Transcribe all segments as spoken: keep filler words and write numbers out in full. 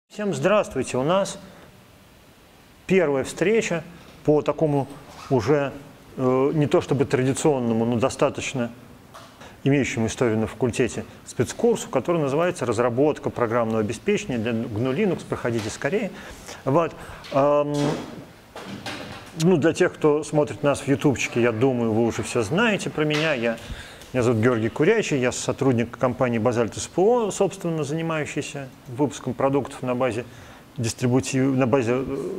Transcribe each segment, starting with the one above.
Всем здравствуйте! У нас первая встреча по такому уже э, не то чтобы традиционному, но достаточно имеющему историю на факультете спецкурсу, который называется «Разработка программного обеспечения для джи эн ю Linux». Проходите скорее. Вот. Эм, ну, для тех, кто смотрит нас в ютубчике, я думаю, вы уже все знаете про меня. Я, меня зовут Георгий Курячий, я сотрудник компании Basalt эс пэ о, собственно, занимающийся выпуском продуктов на базе дистрибутив, на базе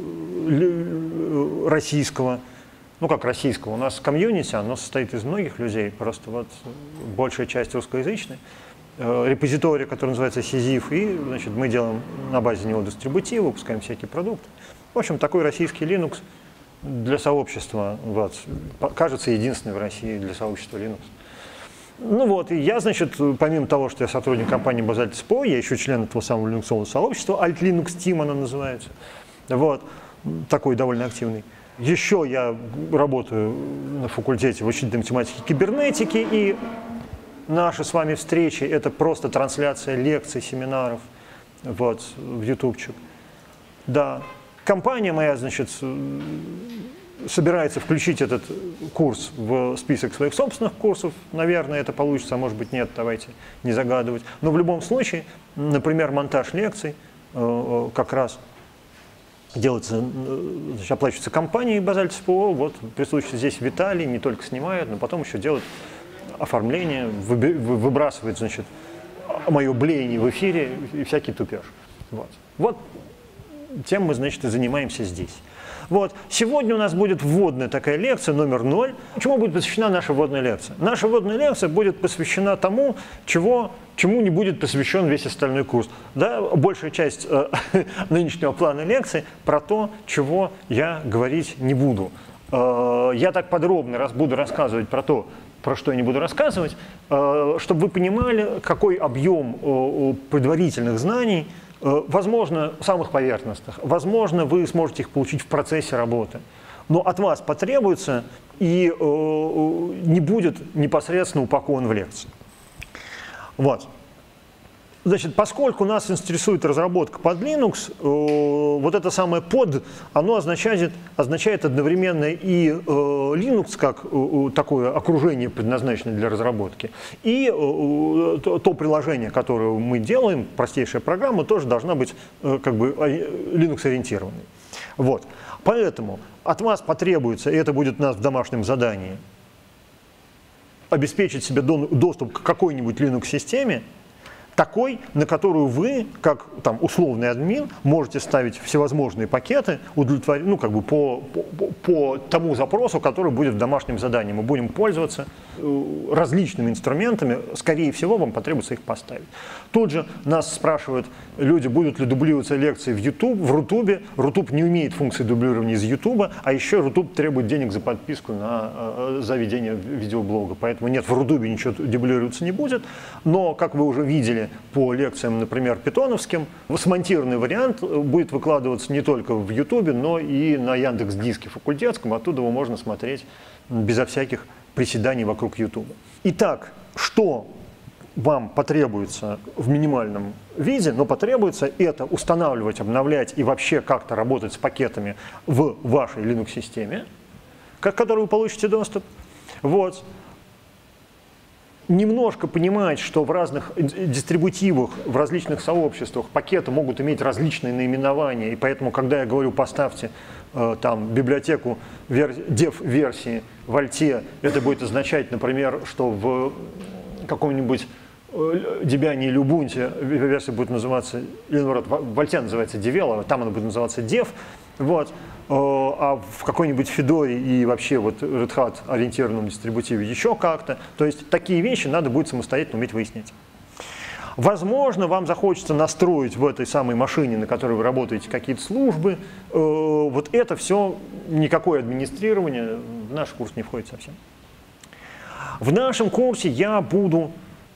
российского, ну как российского, у нас комьюнити, оно состоит из многих людей, просто вот большая часть русскоязычной, репозиторий, который называется Сизиф, и значит, мы делаем на базе него дистрибутивы, выпускаем всякие продукты. В общем, такой российский Linux для сообщества, вот, кажется, единственный в России для сообщества Linux. Ну вот, и я, значит, помимо того, что я сотрудник компании Basalt эс пэ о, я еще член этого самого линуксового сообщества, Alt Linux Team оно называется, вот, такой довольно активный. Еще я работаю на факультете в учительной математике кибернетики, и наши с вами встречи – это просто трансляция лекций, семинаров, вот, в ютубчик. Да, компания моя, значит, собирается включить этот курс в список своих собственных курсов. Наверное, это получится, а может быть нет, давайте не загадывать. Но в любом случае, например, монтаж лекций э, как раз делается, значит, оплачивается компанией Basalt эс пэ о. Вот присутствует здесь Виталий, не только снимает, но потом еще делает оформление, выбрасывает, значит, мое блеяние в эфире и всякий тупеж. Вот. Вот тем мы, значит, и занимаемся здесь. Вот. Сегодня у нас будет вводная такая лекция номер ноль. Чему будет посвящена наша вводная лекция? Наша вводная лекция будет посвящена тому, чего, чему не будет посвящен весь остальной курс. Да? Большая часть э, нынешнего плана лекции про то, чего я говорить не буду. Э, я так подробно раз, буду рассказывать про то, про что я не буду рассказывать, э, чтобы вы понимали, какой объем э, предварительных знаний, возможно, самых поверхностных. Возможно, вы сможете их получить в процессе работы. Но от вас потребуется и э, не будет непосредственно упакован в лекции. Вот. Значит, поскольку нас интересует разработка под Linux, э, вот это самое под, оно означает, означает одновременно и э, Linux как э, такое окружение, предназначенное для разработки, и э, то, то приложение, которое мы делаем, простейшая программа, тоже должна быть э, как бы Linux-ориентированной. Вот. Поэтому от вас потребуется, и это будет у нас в домашнем задании, обеспечить себе доступ к какой-нибудь Linux-системе, такой, на которую вы, как там, условный админ, можете ставить всевозможные пакеты, удовлетворить, ну, как бы по, по, по тому запросу, который будет в домашнем задании. Мы будем пользоваться различными инструментами, скорее всего, вам потребуется их поставить. Тут же нас спрашивают люди, будут ли дублироваться лекции в YouTube, в Рутубе. Рутуб не умеет функции дублирования из Ютуба, а еще Рутуб требует денег за подписку на, за ведение видеоблога. Поэтому нет, в Рутубе ничего дублироваться не будет. Но, как вы уже видели, по лекциям, например, питоновским, смонтированный вариант будет выкладываться не только в Ютубе, но и на Яндекс.Диске факультетском. Оттуда его можно смотреть безо всяких приседаний вокруг Ютуба. Итак, что вам потребуется в минимальном виде, но потребуется это устанавливать, обновлять и вообще как-то работать с пакетами в вашей Linux-системе, к которой вы получите доступ. Вот. Немножко понимать, что в разных дистрибутивах, в различных сообществах пакеты могут иметь различные наименования, и поэтому, когда я говорю «поставьте э, там, библиотеку dev-версии в Альте», это будет означать, например, что в каком-нибудь Debian или Ubuntu версия будет называться, или наоборот, в Альте называется Devel, там она будет называться Dev, вот. А в какой-нибудь Fedora и вообще вот Red Hat ориентированном дистрибутиве еще как-то. То есть такие вещи надо будет самостоятельно уметь выяснять. Возможно, вам захочется настроить в этой самой машине, на которой вы работаете, какие-то службы. Вот это все, никакое администрирование в наш курс не входит совсем. В нашем курсе я буду,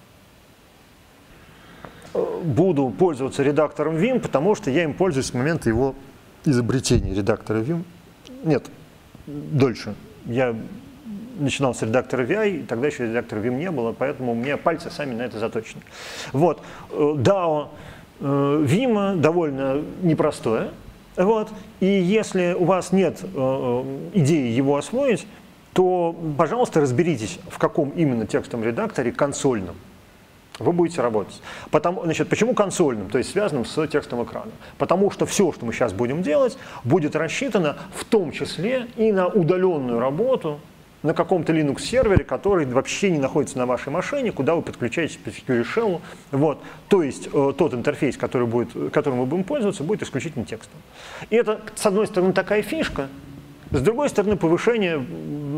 буду пользоваться редактором Vim, потому что я им пользуюсь с момента его изобретения редактора Vim. Нет, дольше. Я начинал с редактора ви ай, тогда еще редактора Vim не было, поэтому у меня пальцы сами на это заточены. Вот. дао Vim довольно непростое. Вот. И если у вас нет идеи его освоить, то, пожалуйста, разберитесь, в каком именно текстовом редакторе консольном вы будете работать. Потому, значит, почему консольным, то есть связанным с текстовым экраном? Потому что все, что мы сейчас будем делать, будет рассчитано в том числе и на удаленную работу на каком-то Linux-сервере, который вообще не находится на вашей машине, куда вы подключаетесь по Security Shell. Вот. То есть э, тот интерфейс, который будет, которым мы будем пользоваться, будет исключительно текстом. И это, с одной стороны, такая фишка, с другой стороны, повышение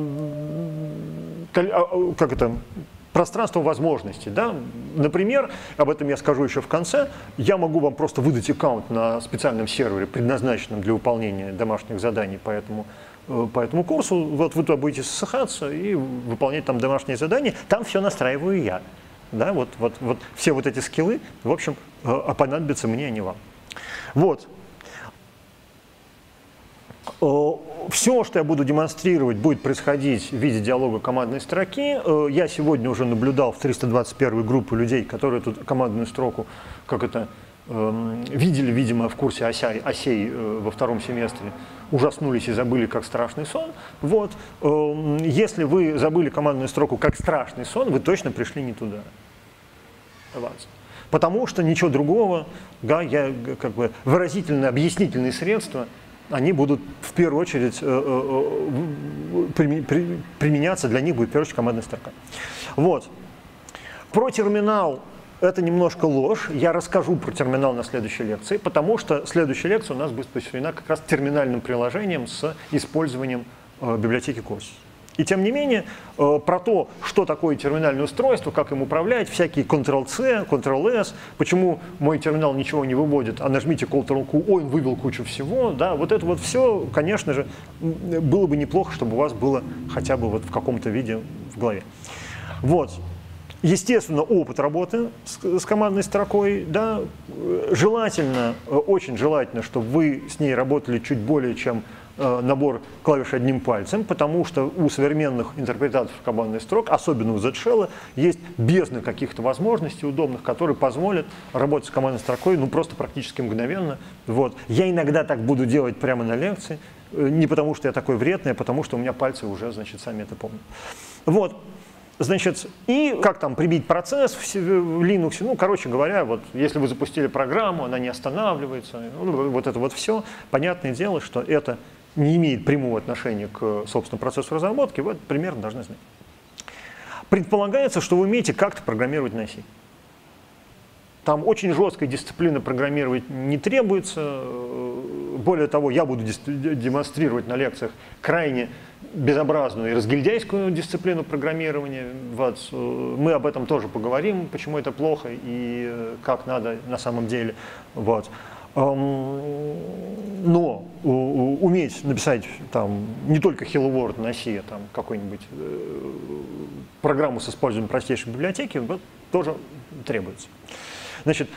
как это, пространства возможностей. Да? Например, об этом я скажу еще в конце, я могу вам просто выдать аккаунт на специальном сервере, предназначенном для выполнения домашних заданий по этому по этому курсу, вот вы туда будете ссыхаться и выполнять там домашние задания, там все настраиваю я. Да, вот, вот, вот все вот эти скиллы, в общем, понадобятся мне, а не вам. Вот. Все, что я буду демонстрировать, будет происходить в виде диалога командной строки. Я сегодня уже наблюдал в триста двадцать первой группе людей, которые тут командную строку, как это, видели, видимо, в курсе осей, осей во втором семестре, ужаснулись и забыли как страшный сон. Вот. Если вы забыли командную строку как страшный сон, вы точно пришли не туда. Потому что ничего другого, да, я, как бы, выразительные, объяснительные средства, они будут в первую очередь применяться, для них будет в первую очередь командная строка. Вот. Про терминал. Это немножко ложь. Я расскажу про терминал на следующей лекции, потому что следующая лекция у нас будет посвящена как раз терминальным приложениям с использованием э, библиотеки Курсис. И тем не менее, э, про то, что такое терминальное устройство, как им управлять, всякие контрол-C, контрол-S, почему мой терминал ничего не выводит, а нажмите контрол-Q, ой, он вывел кучу всего. Да, вот это вот все, конечно же, было бы неплохо, чтобы у вас было хотя бы вот в каком-то виде в голове. Вот. Естественно, опыт работы с, с командной строкой, да, желательно, очень желательно, чтобы вы с ней работали чуть более, чем э, набор клавиш одним пальцем, потому что у современных интерпретаторов командных строк, особенно у Z-Shell, есть бездна каких-то возможностей удобных, которые позволят работать с командной строкой ну, просто практически мгновенно. Вот. Я иногда так буду делать прямо на лекции, не потому что я такой вредный, а потому что у меня пальцы уже, значит, сами это помнят. Вот. Значит, и как там прибить процесс в Linux, ну, короче говоря, вот если вы запустили программу, она не останавливается, ну, вот это вот все, понятное дело, что это не имеет прямого отношения к, собственно, процессу разработки, вы это примерно должны знать. Предполагается, что вы умеете как-то программировать на C. Там очень жесткая дисциплина программировать не требуется. Более того, я буду демонстрировать на лекциях крайне безобразную и разгильдяйскую дисциплину программирования. Вот. Мы об этом тоже поговорим, почему это плохо и как надо на самом деле. Вот. Но уметь написать там, не только Hello World на C, а там какую-нибудь программу с использованием простейшей библиотеки, вот, тоже требуется. Значит,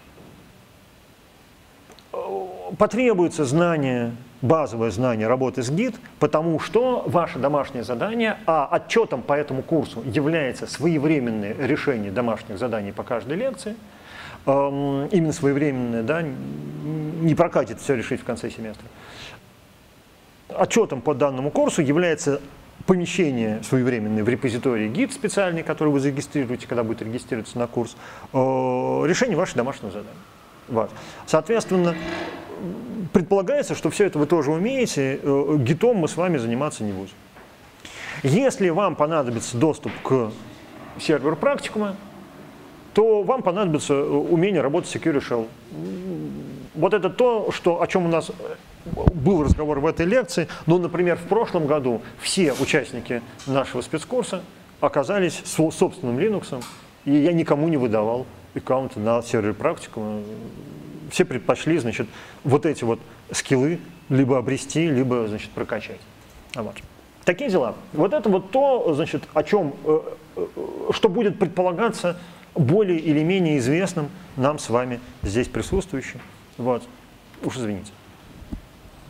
потребуется знание, базовое знание работы с гид, потому что ваше домашнее задание, а отчетом по этому курсу является своевременное решение домашних заданий по каждой лекции, эм, именно своевременное, да, не прокатит все решить в конце семестра. Отчетом по данному курсу является помещение своевременное в репозитории гид специальный, который вы зарегистрируете, когда будет регистрироваться на курс, э, решение вашего домашнего задания. Вот. Соответственно, предполагается, что все это вы тоже умеете, э, гитом мы с вами заниматься не будем. Если вам понадобится доступ к серверу практикума, то вам понадобится умение работать с Security Shell. Вот это то, что, о чем у нас был разговор в этой лекции, но, например, в прошлом году все участники нашего спецкурса оказались с собственным Linux, и я никому не выдавал аккаунты на сервере практикума. Все предпочли, значит, вот эти вот скиллы либо обрести, либо, значит, прокачать. Вот. Такие дела. Вот это вот то, значит, о чем, что будет предполагаться более или менее известным нам с вами здесь присутствующим. Вот. Уж извините.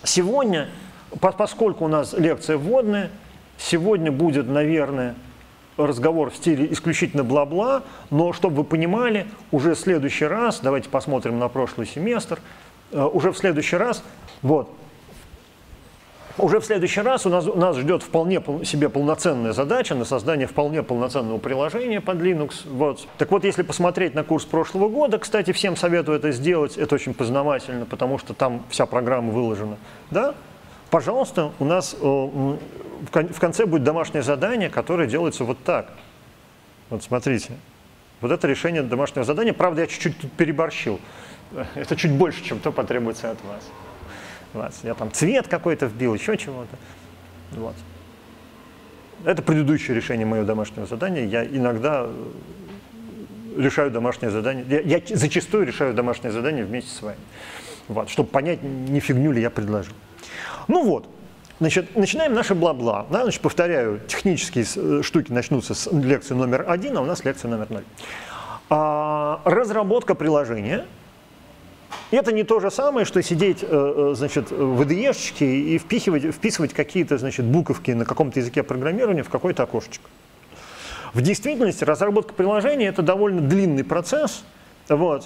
Сегодня, поскольку у нас лекция вводная, сегодня будет, наверное, разговор в стиле исключительно бла-бла, но чтобы вы понимали, уже в следующий раз, давайте посмотрим на прошлый семестр, уже в следующий раз, вот, уже в следующий раз у нас, у нас ждет вполне пол, себе полноценная задача на создание вполне полноценного приложения под Linux. Вот. Так вот, если посмотреть на курс прошлого года, кстати, всем советую это сделать, это очень познавательно, потому что там вся программа выложена. Да? Пожалуйста, у нас э, в конце будет домашнее задание, которое делается вот так. Вот смотрите. Вот это решение домашнего задания. Правда, я чуть-чуть тут переборщил. Это чуть больше, чем то потребуется от вас. Я там цвет какой-то вбил, еще чего-то. Вот. Это предыдущее решение моего домашнего задания. Я иногда решаю домашнее задание. Я, я зачастую решаю домашнее задание вместе с вами. Вот, чтобы понять, не фигню ли я предложил. Ну вот, значит, начинаем наше бла-бла. Да? Значит, повторяю, технические штуки начнутся с лекции номер один, а у нас лекция номер ноль. А, разработка приложения. Это не то же самое, что сидеть, значит, в ай ди и-шечке и впихивать, вписывать какие-то, значит, буковки на каком-то языке программирования в какое-то окошечко. В действительности разработка приложения – это довольно длинный процесс. Вот.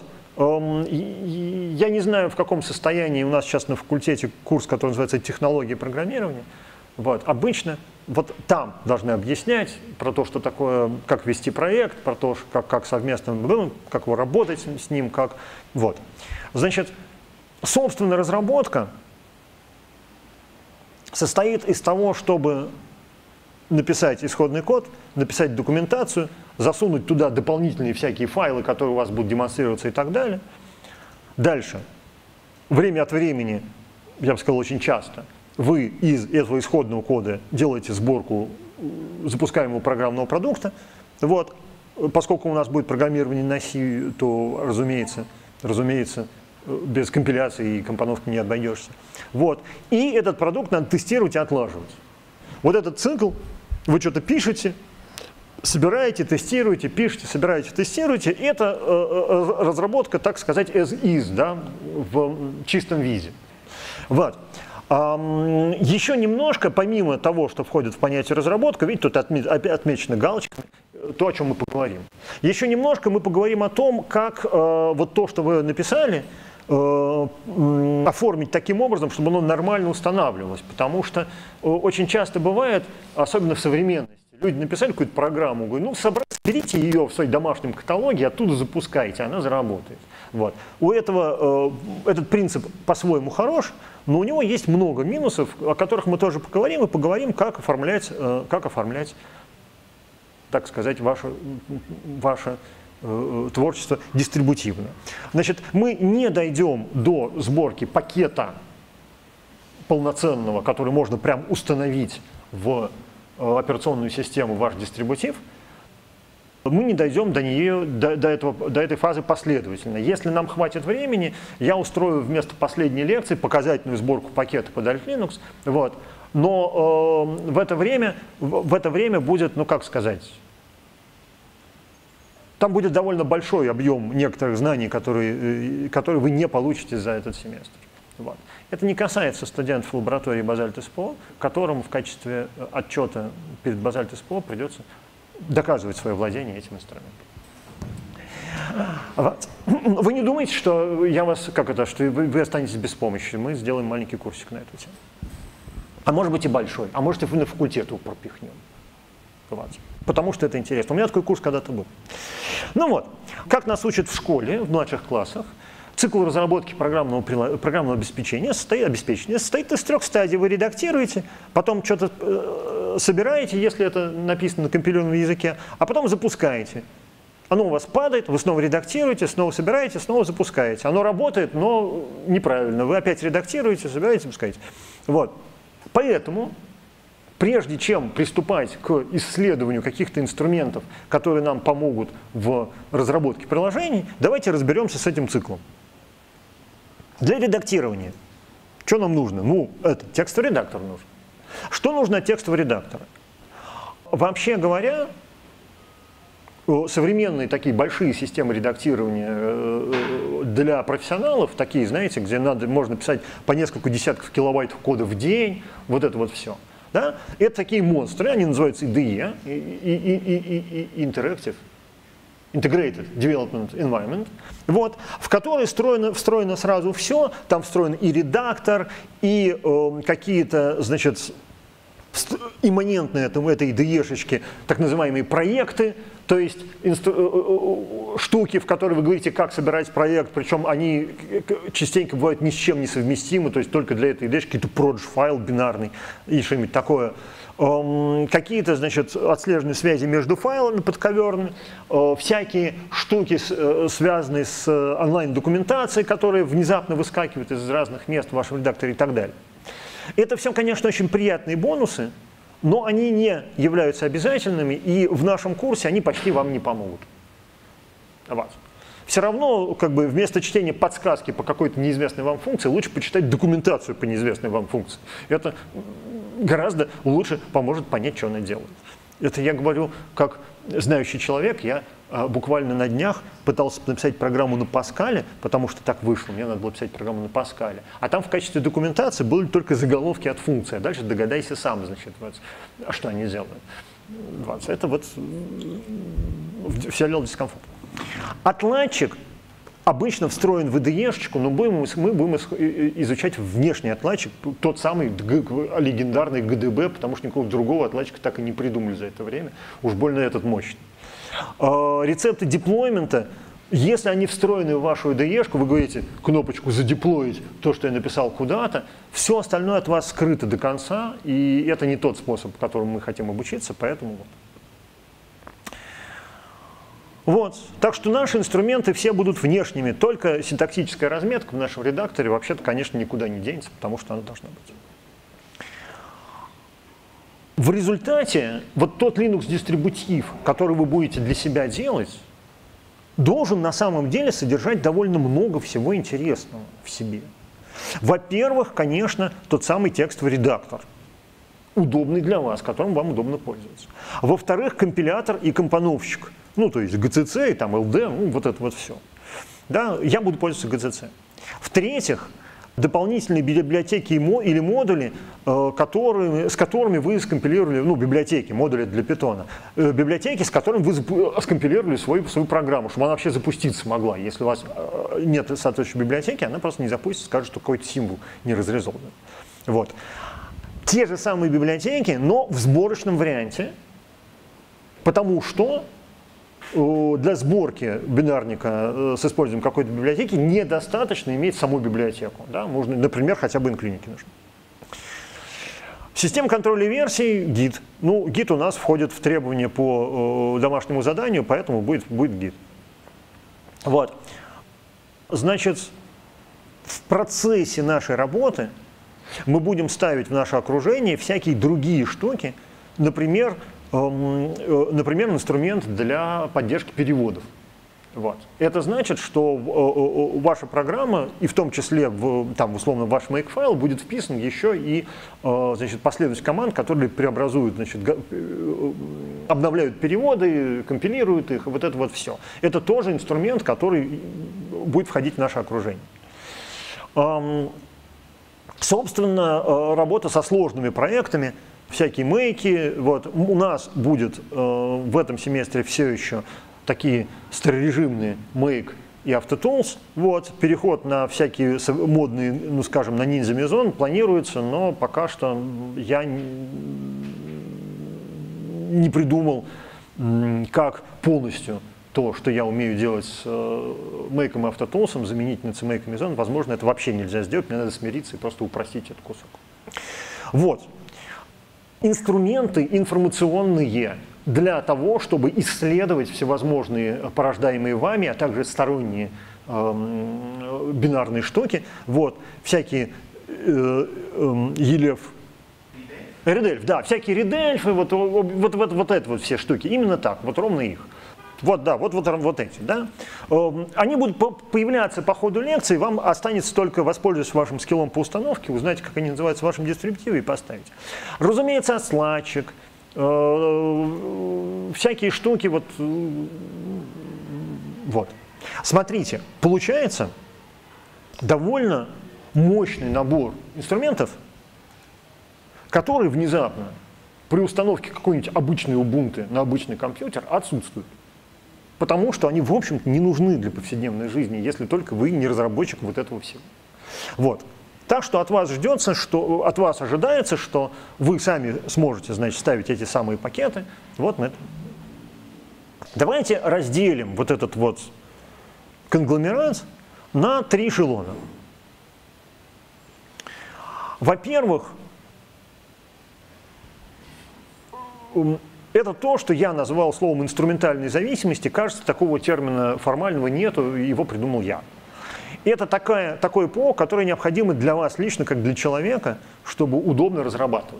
Я не знаю, в каком состоянии у нас сейчас на факультете курс, который называется «Технологии программирования». Вот. Обычно вот там должны объяснять про то, что такое, как вести проект, про то, как, как совместно, как его работать с ним, как… Вот. Значит, собственно, разработка состоит из того, чтобы написать исходный код, написать документацию, засунуть туда дополнительные всякие файлы, которые у вас будут демонстрироваться и так далее. Дальше. Время от времени, я бы сказал, очень часто, вы из этого исходного кода делаете сборку запускаемого программного продукта. Вот. Поскольку у нас будет программирование на C, то, разумеется, разумеется, без компиляции и компоновки не обойдешься. Вот. И этот продукт надо тестировать и отлаживать. Вот этот цикл, вы что-то пишете, собираете, тестируете, пишете, собираете, тестируете. Это э, разработка, так сказать, as is, да, в чистом виде. Вот. Um, еще немножко, помимо того, что входит в понятие разработка, видите, тут отме отмечено галочками, то, о чем мы поговорим. Еще немножко мы поговорим о том, как э, вот то, что вы написали, э, э, оформить таким образом, чтобы оно нормально устанавливалось. Потому что э, очень часто бывает, особенно в современности, люди написали какую-то программу, говорят, ну, соберите ее в своем домашнем каталоге, оттуда запускайте, она заработает. Вот. У этого э, этот принцип по-своему хорош, но у него есть много минусов, о которых мы тоже поговорим, и поговорим, как оформлять, э, как оформлять, так сказать, ваше, ваше э, творчество дистрибутивно. Значит, мы не дойдем до сборки пакета полноценного, который можно прям установить в э, операционную систему ваш дистрибутив. Мы не дойдем до нее, до, до, этого, до этой фазы последовательно. Если нам хватит времени, я устрою вместо последней лекции показательную сборку пакета под Alt Linux. Вот. Но э, в, это время, в, в это время будет, ну как сказать, там будет довольно большой объем некоторых знаний, которые, которые вы не получите за этот семестр. Вот. Это не касается студентов лаборатории Базальт СПО, которым в качестве отчета перед Базальт СПО придется доказывать свое владение этим инструментом. Вот. Вы не думаете, что я вас, как это, что вы, вы останетесь без помощи? Мы сделаем маленький курсик на эту тему. А может быть и большой, а может и на факультет его пропихнем. Вот. Потому что это интересно. У меня такой курс когда-то был. Ну вот, как нас учат в школе, в младших классах, цикл разработки программного, программного обеспечения состоит, обеспечения состоит из трех стадий. Вы редактируете, потом что-то э, собираете, если это написано на компилированном языке, а потом запускаете. Оно у вас падает, вы снова редактируете, снова собираете, снова запускаете. Оно работает, но неправильно. Вы опять редактируете, собираете, запускаете. Вот. Поэтому, прежде чем приступать к исследованию каких-то инструментов, которые нам помогут в разработке приложений, давайте разберемся с этим циклом. Для редактирования что нам нужно? Ну, это текстовый редактор нужен. Что нужно от текстового редактора? Вообще говоря, современные такие большие системы редактирования для профессионалов, такие, знаете, где надо, можно писать по несколько десятков килобайтов кода в день, вот это вот все. Да? Это такие монстры, они называются ай ди и, Interactive, Integrated Development Environment, вот, в который встроено, встроено сразу все, там встроен и редактор, и э, какие-то, значит, имманентные этому, этой ай ди и-шечке так называемые проекты, то есть штуки, в которые вы говорите, как собирать проект, причем они частенько бывают ни с чем не совместимы, то есть только для этой ай ди какие-то project файл бинарный и что-нибудь такое. Какие-то, значит, отслеженные связи между файлами подковерные, всякие штуки, связанные с онлайн-документацией, которые внезапно выскакивают из разных мест в вашем редакторе и так далее. Это все, конечно, очень приятные бонусы, но они не являются обязательными, и в нашем курсе они почти вам не помогут. Вас. Все равно, как бы, вместо чтения подсказки по какой-то неизвестной вам функции, лучше почитать документацию по неизвестной вам функции. Это гораздо лучше поможет понять, что она делает. Это я говорю как знающий человек. Я а, буквально на днях пытался написать программу на Паскале, потому что так вышло, мне надо было писать программу на Паскале. А там в качестве документации были только заголовки от функции, а дальше догадайся сам, значит, вот, а что они делают. Вот, это вот вселял дискомфорт. Отладчик обычно встроен в ай ди и-шечку, но будем, мы будем изучать внешний отладчик, тот самый легендарный джи ди би, потому что никакого другого отладчика так и не придумали за это время. Уж больно этот мощный. Рецепты деплоймента, если они встроены в вашу ай ди и-шку, вы говорите кнопочку «задеплоить» то, что я написал куда-то, все остальное от вас скрыто до конца, и это не тот способ, которым мы хотим обучиться, поэтому вот. Вот. Так что наши инструменты все будут внешними, только синтаксическая разметка в нашем редакторе вообще-то, конечно, никуда не денется, потому что она должна быть. В результате вот тот Linux-дистрибутив, который вы будете для себя делать, должен на самом деле содержать довольно много всего интересного в себе. Во-первых, конечно, тот самый текстовый редактор, удобный для вас, которым вам удобно пользоваться. Во-вторых, компилятор и компоновщик. Ну, то есть джи си си, там, эл ди, ну, вот это вот все. Да, я буду пользоваться джи си си. В-третьих, дополнительные библиотеки или модули, которые, с которыми вы скомпилировали, ну, библиотеки, модули для Python, библиотеки, с которыми вы скомпилировали свою, свою программу, чтобы она вообще запуститься могла. Если у вас нет соответствующей библиотеки, она просто не запустится, скажет, что какой-то символ не разрезован. Вот. Те же самые библиотеки, но в сборочном варианте, потому что для сборки бинарника с использованием какой-то библиотеки недостаточно иметь саму библиотеку. Да? Можно, например, хотя бы инклиники нужны. Система контроля версий, гид. Ну, гид у нас входит в требования по домашнему заданию, поэтому будет, будет гид. Вот. Значит, в процессе нашей работы мы будем ставить в наше окружение всякие другие штуки, например, Например, инструмент для поддержки переводов. Вот. Это значит, что ваша программа, и в том числе в, там, условно, в ваш make-файл, будет вписан еще и, значит, последовательность команд, которые преобразуют, значит, обновляют переводы, компилируют их, вот это вот все. Это тоже инструмент, который будет входить в наше окружение. Собственно, работа со сложными проектами, всякие мейки. Вот. У нас будет э, в этом семестре все еще такие старорежимные make и AutoTools. Вот. Переход на всякие модные, ну скажем, на Ninja Maison планируется, но пока что я не придумал, как полностью то, что я умею делать с э, make и AutoTools, заменить на CMake и Maison. Возможно, это вообще нельзя сделать, мне надо смириться и просто упростить этот кусок. Вот. Инструменты информационные для того, чтобы исследовать всевозможные порождаемые вами, а также сторонние э, бинарные штуки. Вот, всякие э, э, елев, редельф, да, всякие редельфы, вот, вот, вот, вот это вот все штуки, именно так, вот ровно их. Вот, да, вот, вот, вот эти, да. Они будут появляться по ходу лекции, вам останется только воспользоваться вашим скиллом по установке, узнать, как они называются в вашем дистрибутиве и поставить. Разумеется, отладчик, всякие штуки, вот, вот. Смотрите, получается довольно мощный набор инструментов, которые внезапно при установке какой-нибудь обычной Ubuntu на обычный компьютер отсутствуют. Потому что они, в общем-то, не нужны для повседневной жизни, если только вы не разработчик вот этого всего. Вот. Так что от вас ждется, что от вас ожидается, что вы сами сможете, значит, ставить эти самые пакеты. Вот мы. Давайте разделим вот этот вот конгломерат на три эшелона. Во-первых, это то, что я назвал словом инструментальной зависимости. Кажется, такого термина формального нету, его придумал я. Это такая, такое ПО, которое необходимо для вас лично, как для человека, чтобы удобно разрабатывать.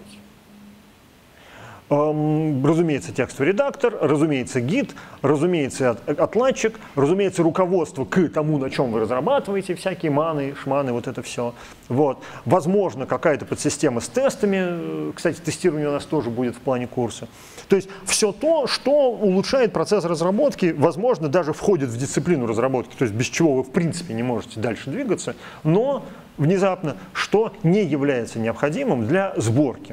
Эм, разумеется, текстовый редактор, разумеется, гид, разумеется, от, отладчик, разумеется, руководство к тому, на чем вы разрабатываете, всякие маны, шманы, вот это все. Вот. Возможно, какая-то подсистема с тестами, кстати, тестирование у нас тоже будет в плане курса. То есть все то, что улучшает процесс разработки, возможно, даже входит в дисциплину разработки, то есть без чего вы в принципе не можете дальше двигаться, но внезапно, что не является необходимым для сборки.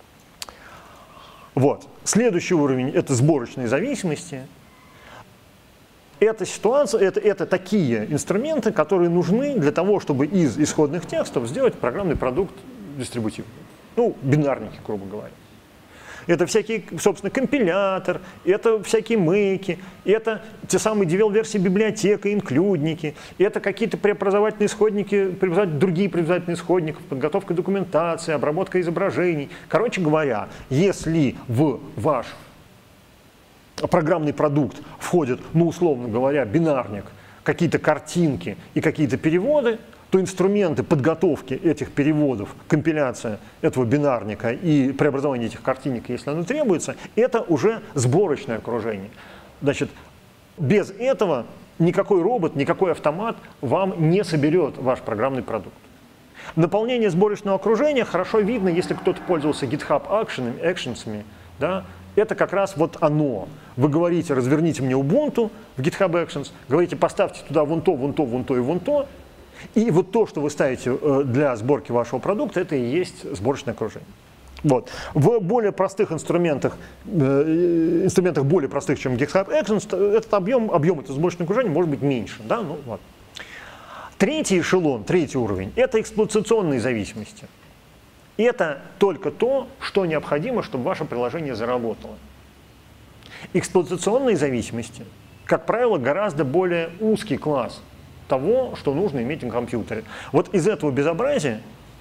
Вот. Следующий уровень – это сборочные зависимости. Это ситуация, это, это такие инструменты, которые нужны для того, чтобы из исходных текстов сделать программный продукт дистрибутивный. Ну, бинарники, грубо говоря. Это всякие, собственно, компилятор, это всякие мэки, это те самые девел-версии библиотека, инклюдники, это какие-то преобразовательные исходники, другие преобразовательные исходники, подготовка документации, обработка изображений. Короче говоря, если в ваш программный продукт входит, ну, условно говоря, бинарник, какие-то картинки и какие-то переводы, то инструменты подготовки этих переводов, компиляция этого бинарника и преобразование этих картинок, если оно требуется, это уже сборочное окружение. Значит, без этого никакой робот, никакой автомат вам не соберет ваш программный продукт. Наполнение сборочного окружения хорошо видно, если кто-то пользовался GitHub Actions, actions да, это как раз вот оно. Вы говорите, разверните мне Ubuntu в GitHub Actions, говорите, поставьте туда вон то, вон то, вон то и вон то. И вот то, что вы ставите для сборки вашего продукта, это и есть сборочное окружение. Вот. В более простых инструментах, э, инструментах более простых, чем GitHub Actions, этот объем, объем этого сборочного окружения может быть меньше. Да? Ну, вот. Третий эшелон, третий уровень – это эксплуатационные зависимости. Это только то, что необходимо, чтобы ваше приложение заработало. Эксплуатационные зависимости, как правило, гораздо более узкий класс того, что нужно иметь на компьютере. Вот из этого безобразия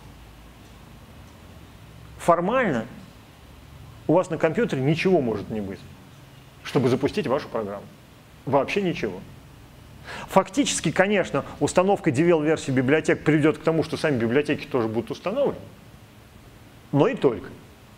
формально у вас на компьютере ничего может не быть, чтобы запустить вашу программу. Вообще ничего. Фактически, конечно, установка девел-версии библиотек приведет к тому, что сами библиотеки тоже будут установлены, но и только.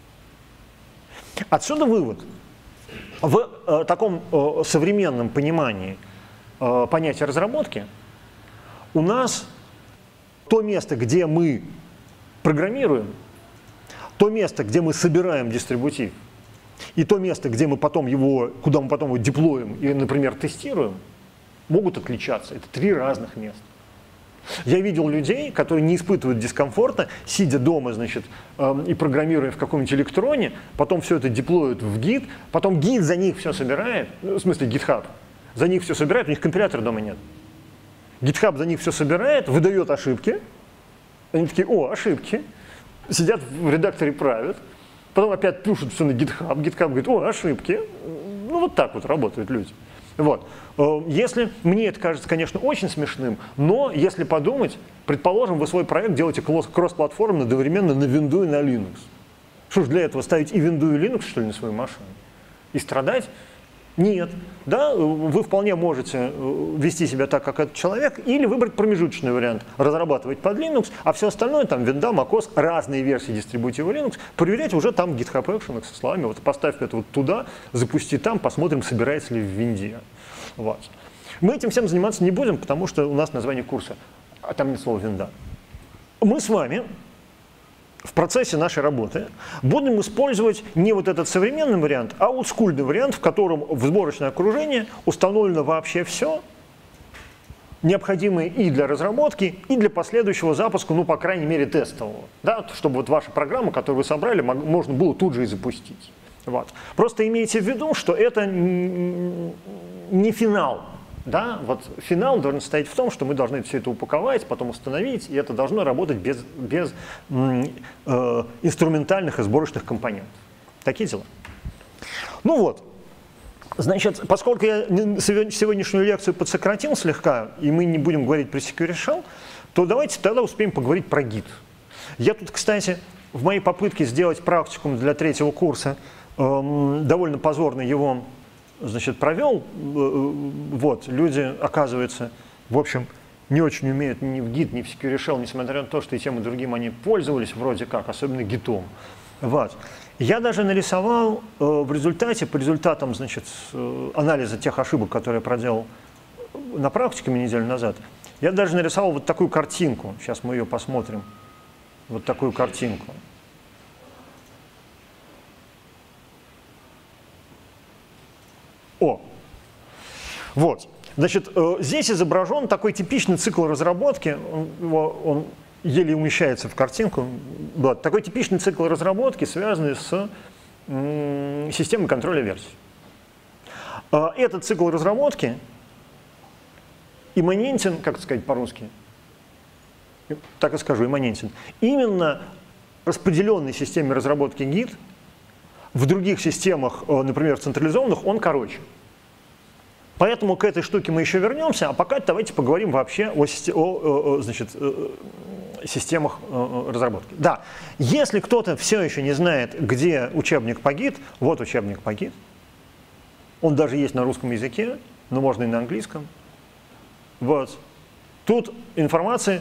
Отсюда вывод. В э, таком э, современном понимании э, понятия разработки у нас то место, где мы программируем, то место, где мы собираем дистрибутив, и то место, где мы потом его, куда мы потом его деплоим и, например, тестируем, могут отличаться. Это три разных места. Я видел людей, которые не испытывают дискомфорта, сидя дома, значит, э, и программируя в каком-нибудь электроне, потом все это деплоят в гид, потом гид за них все собирает, в смысле GitHub, за них все собирает, у них компилятора дома нет. GitHub за них все собирает, выдает ошибки. Они такие, о, ошибки. Сидят в редакторе, правят. Потом опять пишут все на GitHub. GitHub говорит, о, ошибки. Ну, вот так вот работают люди. Вот. Если, мне это кажется, конечно, очень смешным, но если подумать, предположим, вы свой проект делаете кросс-платформенно одновременно на Windows и на Linux. Что ж для этого ставить и Windows, и Linux, что ли, на свою машину? И страдать? Нет. Да, вы вполне можете вести себя так, как этот человек, или выбрать промежуточный вариант, разрабатывать под Linux, а все остальное, там, Windows, macOS, разные версии дистрибутива Linux, проверять уже там в GitHub Actions со словами, вот поставь это вот туда, запусти там, посмотрим, собирается ли в винде. Вот. Мы этим всем заниматься не будем, потому что у нас название курса, а там нет слова винда. Мы с вами в процессе нашей работы будем использовать не вот этот современный вариант, а олдскульный вариант, в котором в сборочное окружение установлено вообще все, необходимые и для разработки, и для последующего запуска, ну, по крайней мере, тестового, да, чтобы вот ваша программа, которую вы собрали, можно было тут же и запустить. Вот. Просто имейте в виду, что это не финал. Да? Вот финал должен состоять в том, что мы должны все это упаковать, потом установить, и это должно работать без, без э, инструментальных и сборочных компонентов. Такие дела. Ну вот. Значит, поскольку я сегодняшнюю лекцию подсократил слегка, и мы не будем говорить про Security Shell, то давайте тогда успеем поговорить про гид. Я тут, кстати, в моей попытке сделать практикум для третьего курса эм, довольно позорно его, значит, провел. Вот, люди, оказывается, в общем, не очень умеют ни в гид, ни в Security Shell, несмотря на то, что и тем, и другим они пользовались вроде как, особенно гитом. Вот. Я даже нарисовал э, в результате, по результатам, значит, э, анализа тех ошибок, которые я проделал на практикуме неделю назад, я даже нарисовал вот такую картинку. Сейчас мы ее посмотрим. Вот такую картинку. О! Вот. Значит, э, здесь изображен такой типичный цикл разработки. Он, его, он еле умещается в картинку. Вот. Такой типичный цикл разработки, связанный с м, системой контроля версий. Э, этот цикл разработки имманентен, как сказать по-русски, так и скажу, имманентен, именно распределенной системе разработки гид. В других системах, например, централизованных, он короче. Поэтому к этой штуке мы еще вернемся, а пока давайте поговорим вообще о, о, о значит, системах разработки. Да, если кто-то все еще не знает, где учебник по гид, вот учебник по гид. Он даже есть на русском языке, но можно и на английском. Вот. Тут информации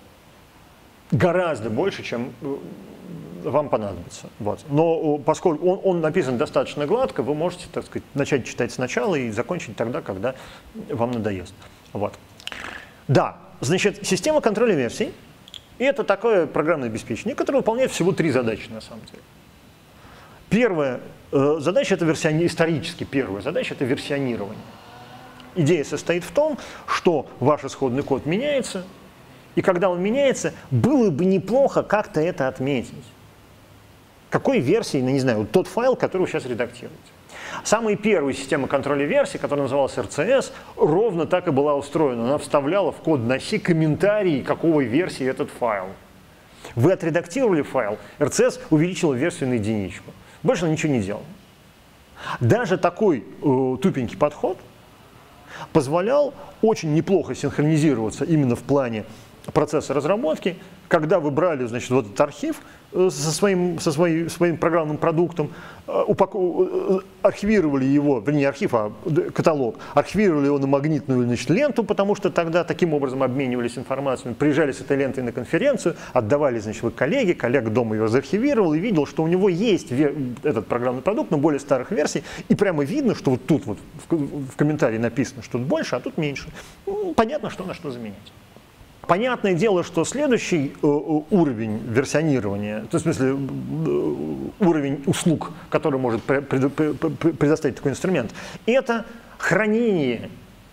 гораздо больше, чем вам понадобится. Вот. Но поскольку он, он написан достаточно гладко, вы можете, так сказать, начать читать сначала и закончить тогда, когда вам надоест. Вот. Да, значит, система контроля версий – это такое программное обеспечение, которое выполняет всего три задачи на самом деле. Первая э, задача – это версионирование, исторически первая задача – это версионирование. Идея состоит в том, что ваш исходный код меняется, и когда он меняется, было бы неплохо как-то это отметить. Какой версии, ну, не знаю, вот тот файл, который вы сейчас редактируете. Самая первая система контроля версий, которая называлась эр си эс, ровно так и была устроена. Она вставляла в код носи комментарии, какой версии этот файл. Вы отредактировали файл, эр си эс увеличила версию на единичку. Больше она ничего не делала. Даже такой э, тупенький подход позволял очень неплохо синхронизироваться именно в плане процесса разработки, когда вы брали, значит, вот этот архив со своим, со своим, своим программным продуктом, упаку, архивировали его, вернее, архив, а каталог, архивировали его на магнитную, значит, ленту, потому что тогда таким образом обменивались информацией, приезжали с этой лентой на конференцию, отдавали, значит, вы коллеге, коллега дома ее заархивировал и видел, что у него есть этот программный продукт, но более старых версий, и прямо видно, что вот тут вот в, в комментарии написано, что тут больше, а тут меньше. Ну, понятно, что на что заменять. Понятное дело, что следующий э, уровень версионирования, то есть, в смысле э, уровень услуг, который может пред, пред, пред, предоставить такой инструмент, это хранение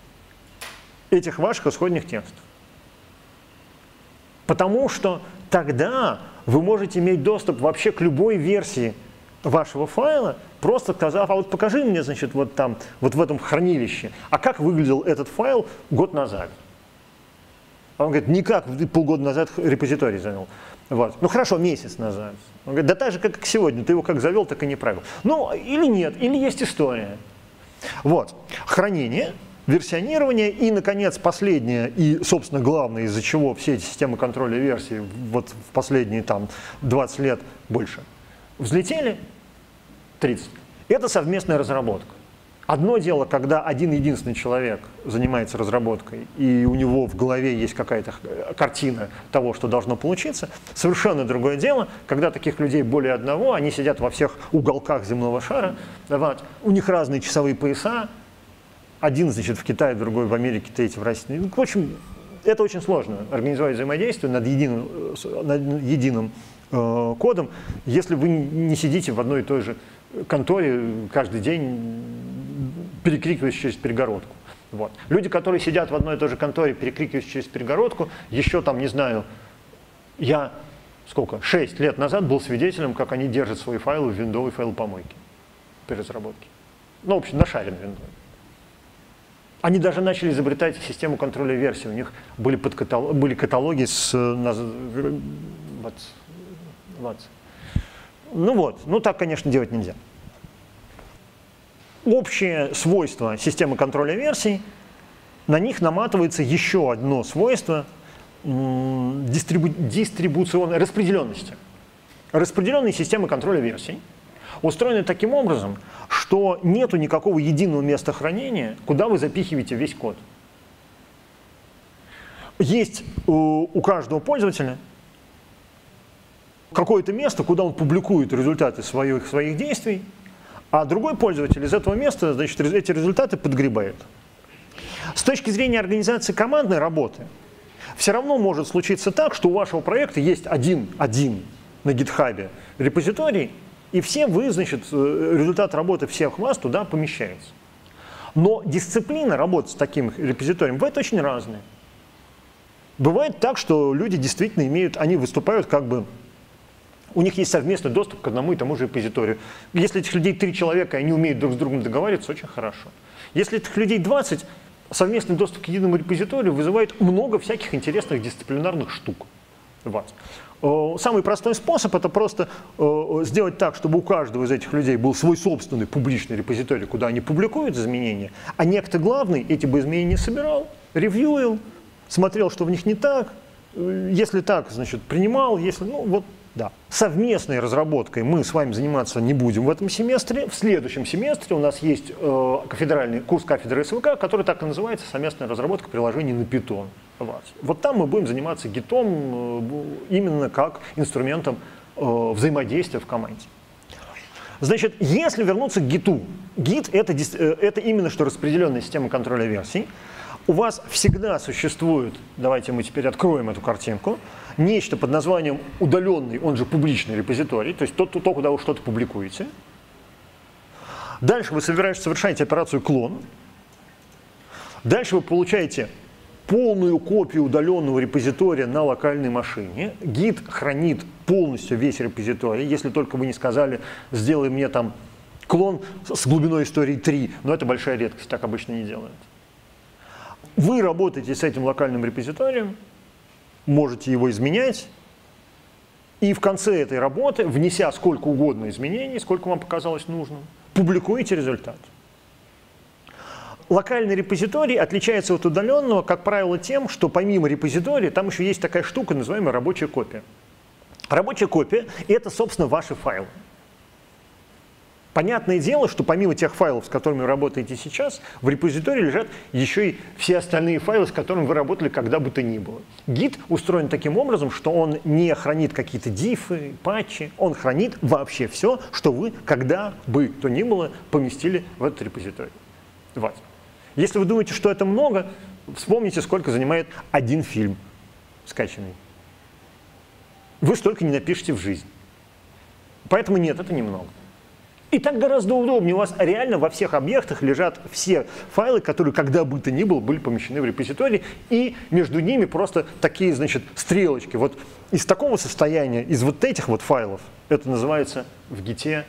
этих ваших исходных текстов. Потому что тогда вы можете иметь доступ вообще к любой версии вашего файла, просто сказав, а вот покажи мне, значит, вот там, вот в этом хранилище, а как выглядел этот файл год назад. Он говорит, никак, полгода назад репозиторий завел. Вот. Ну хорошо, месяц назад. Он говорит, да так же, как сегодня, ты его как завел, так и не правил. Ну, или нет, или есть история. Вот. Хранение, версионирование и, наконец, последнее и, собственно, главное, из-за чего все эти системы контроля версий вот в последние там двадцать лет больше взлетели, тридцать, это совместная разработка. Одно дело, когда один единственный человек занимается разработкой, и у него в голове есть какая-то картина того, что должно получиться. Совершенно другое дело, когда таких людей более одного, они сидят во всех уголках земного шара, вот, у них разные часовые пояса, один, значит, в Китае, другой в Америке, третий в России. В общем, это очень сложно организовать взаимодействие над единым, над единым э, кодом, если вы не сидите в одной и той же конторе каждый день, перекрикиваясь через перегородку. Вот. Люди, которые сидят в одной и той же конторе, перекрикиваются через перегородку, еще там, не знаю, я сколько, шесть лет назад был свидетелем, как они держат свои файлы в виндовой файлопомойке при разработке. Ну, в общем, нашарен виндой. Они даже начали изобретать систему контроля версий. У них были, подкаталог, были каталоги с... Вот, вот. Ну вот, ну так, конечно, делать нельзя. Общее свойство системы контроля версий, на них наматывается еще одно свойство дистрибу дистрибуционной распределенности. Распределенные системы контроля версий устроены таким образом, что нету никакого единого места хранения, куда вы запихиваете весь код. Есть у, у каждого пользователя какое-то место, куда он публикует результаты своих, своих действий, а другой пользователь из этого места, значит, эти результаты подгребает. С точки зрения организации командной работы, все равно может случиться так, что у вашего проекта есть один, один на GitHub репозиторий, и все вы, значит, результат работы всех вас туда помещается. Но дисциплина работы с таким репозиторием бывает очень разная. Бывает так, что люди действительно имеют, они выступают как бы, у них есть совместный доступ к одному и тому же репозиторию. Если этих людей три человека, и они умеют друг с другом договариваться, очень хорошо. Если этих людей двадцать, совместный доступ к единому репозиторию вызывает много всяких интересных дисциплинарных штук. Самый простой способ — это просто сделать так, чтобы у каждого из этих людей был свой собственный публичный репозиторий, куда они публикуют изменения, а некто главный эти бы изменения собирал, ревьюил, смотрел, что в них не так, если так, значит, принимал, если, ну вот, да. Совместной разработкой мы с вами заниматься не будем в этом семестре. В следующем семестре у нас есть э, кафедральный курс кафедры эс вэ ка, который так и называется «Совместная разработка приложений на Python». Вот, вот там мы будем заниматься гитом э, именно как инструментом э, взаимодействия в команде. Значит, если вернуться к гиту, гит — это, это именно что распределенная система контроля версий. У вас всегда существует, давайте мы теперь откроем эту картинку, нечто под названием удаленный, он же публичный репозиторий, то есть то, то, куда вы что-то публикуете. Дальше вы совершаете операцию клон. Дальше вы получаете полную копию удаленного репозитория на локальной машине. Git хранит полностью весь репозиторий, если только вы не сказали, сделай мне там клон с глубиной истории три, но это большая редкость, так обычно не делают. Вы работаете с этим локальным репозиторием, можете его изменять, и в конце этой работы, внеся сколько угодно изменений, сколько вам показалось нужным, публикуете результат. Локальный репозиторий отличается от удаленного, как правило, тем, что помимо репозитория там еще есть такая штука, называемая рабочая копия. Рабочая копия — это, собственно, ваши файлы. Понятное дело, что помимо тех файлов, с которыми вы работаете сейчас, в репозитории лежат еще и все остальные файлы, с которыми вы работали когда бы то ни было. Git устроен таким образом, что он не хранит какие-то дифы, патчи, он хранит вообще все, что вы когда бы то ни было поместили в этот репозиторий. Вот. Если вы думаете, что это много, вспомните, сколько занимает один фильм скачанный. Вы столько не напишите в жизнь. Поэтому нет, это немного. И так гораздо удобнее. У вас реально во всех объектах лежат все файлы, которые когда бы то ни было были помещены в репозиторий, и между ними просто такие, значит, стрелочки. Вот из такого состояния, из вот этих вот файлов, это называется в гите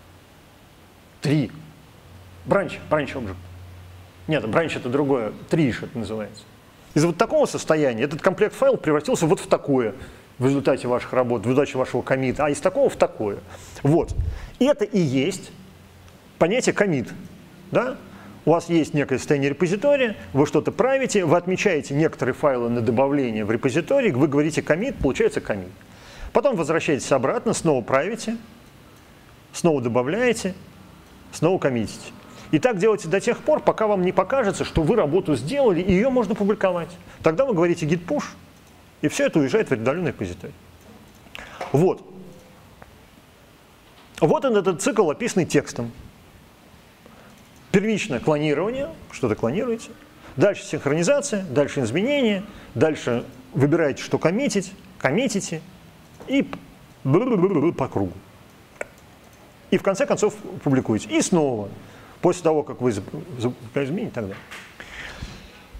три. Branch, branch object. Нет, branch — это другое, триш это называется. Из вот такого состояния этот комплект файлов превратился вот в такое в результате ваших работ, в результате вашего коммита, а из такого в такое. Вот. Это и есть понятие коммит. Да? У вас есть некое состояние репозитория, вы что-то правите, вы отмечаете некоторые файлы на добавление в репозиторий, вы говорите коммит, получается коммит. Потом возвращаетесь обратно, снова правите, снова добавляете, снова коммитите. И так делайте до тех пор, пока вам не покажется, что вы работу сделали, и ее можно публиковать. Тогда вы говорите git push, и все это уезжает в отдаленный репозиторий. Вот. Вот он, этот цикл, описанный текстом. Первичное клонирование, что-то клонируете. Дальше синхронизация, дальше изменения, дальше выбираете, что коммитить, коммитите, и по кругу. И в конце концов публикуете. И снова, после того, как вы измените, и так далее.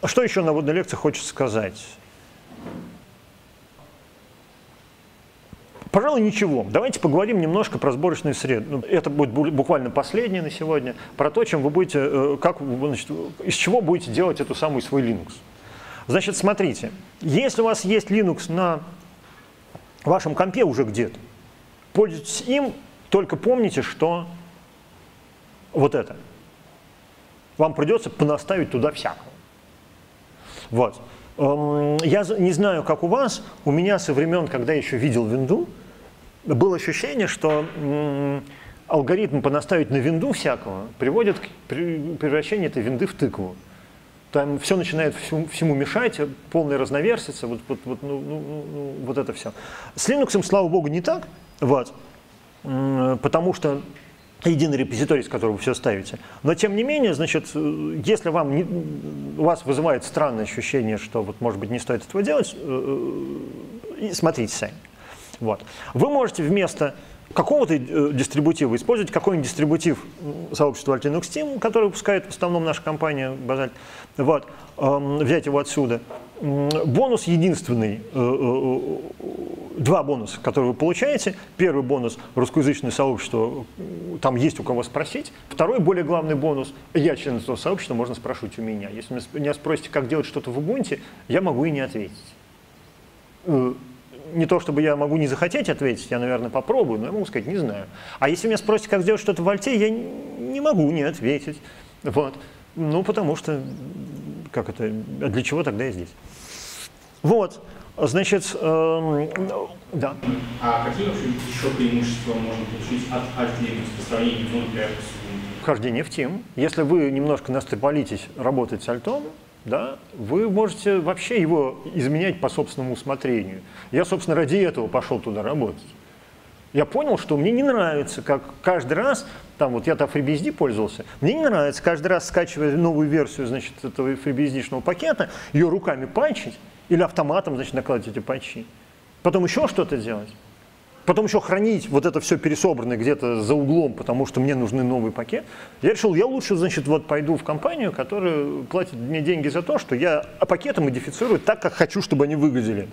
Что еще на вводной лекции хочется сказать? Пожалуй, ничего. Давайте поговорим немножко про сборочную среду. Это будет буквально последнее на сегодня. Про то, чем вы будете, как, значит, из чего будете делать эту самую свой Linux. Значит, смотрите, если у вас есть Linux на вашем компе уже где-то, пользуйтесь им, только помните, что вот это. Вам придется понаставить туда всякого. Вот. Я не знаю, как у вас, у меня со времен, когда я еще видел винду, было ощущение, что алгоритм понаставить на винду всякого приводит к превращению этой винды в тыкву. Там все начинает всему, всему мешать, полная разноверсица, вот, вот, вот, ну, ну, ну, вот это все. С Linux, слава богу, не так, вот, потому что единый репозиторий, с которого вы все ставите. Но тем не менее, значит, если вам не, у вас вызывает странное ощущение, что вот, может быть, не стоит этого делать, смотрите сами. Вот. Вы можете вместо какого-то дистрибутива использовать какой-нибудь дистрибутив сообщества Alt Linux Team, который выпускает в основном наша компания Basalt. Вот. Взять его отсюда. Бонус единственный, два бонуса, которые вы получаете. Первый бонус – русскоязычное сообщество, там есть у кого спросить. Второй, более главный бонус – я член этого сообщества, можно спрашивать у меня. Если меня спросите, как делать что-то в Ubuntu, я могу и не ответить. Не то, чтобы я могу не захотеть ответить, я, наверное, попробую, но я могу сказать, не знаю. А если меня спросите, как сделать что-то в Альте, я не могу не ответить. Вот. Ну, потому что, как это, для чего тогда я здесь? Вот, значит, э, да. А какие вообще еще преимущества можно получить от Alt Linux по сравнению, ну, например, с вхождение в Team. Если вы немножко настропалитесь работать с альтом, да, вы можете вообще его изменять по собственному усмотрению. Я, собственно, ради этого пошел туда работать. Я понял, что мне не нравится, как каждый раз, там вот я-то FreeBSD пользовался, мне не нравится каждый раз, скачивая новую версию, значит, этого FreeBSD-шного пакета, ее руками патчить или автоматом, значит, накладывать эти патчи. Потом еще что-то делать. Потом еще хранить вот это все пересобранное где-то за углом, потому что мне нужны новый пакет. Я решил, я лучше, значит, вот пойду в компанию, которая платит мне деньги за то, что я пакеты модифицирую так, как хочу, чтобы они выглядели.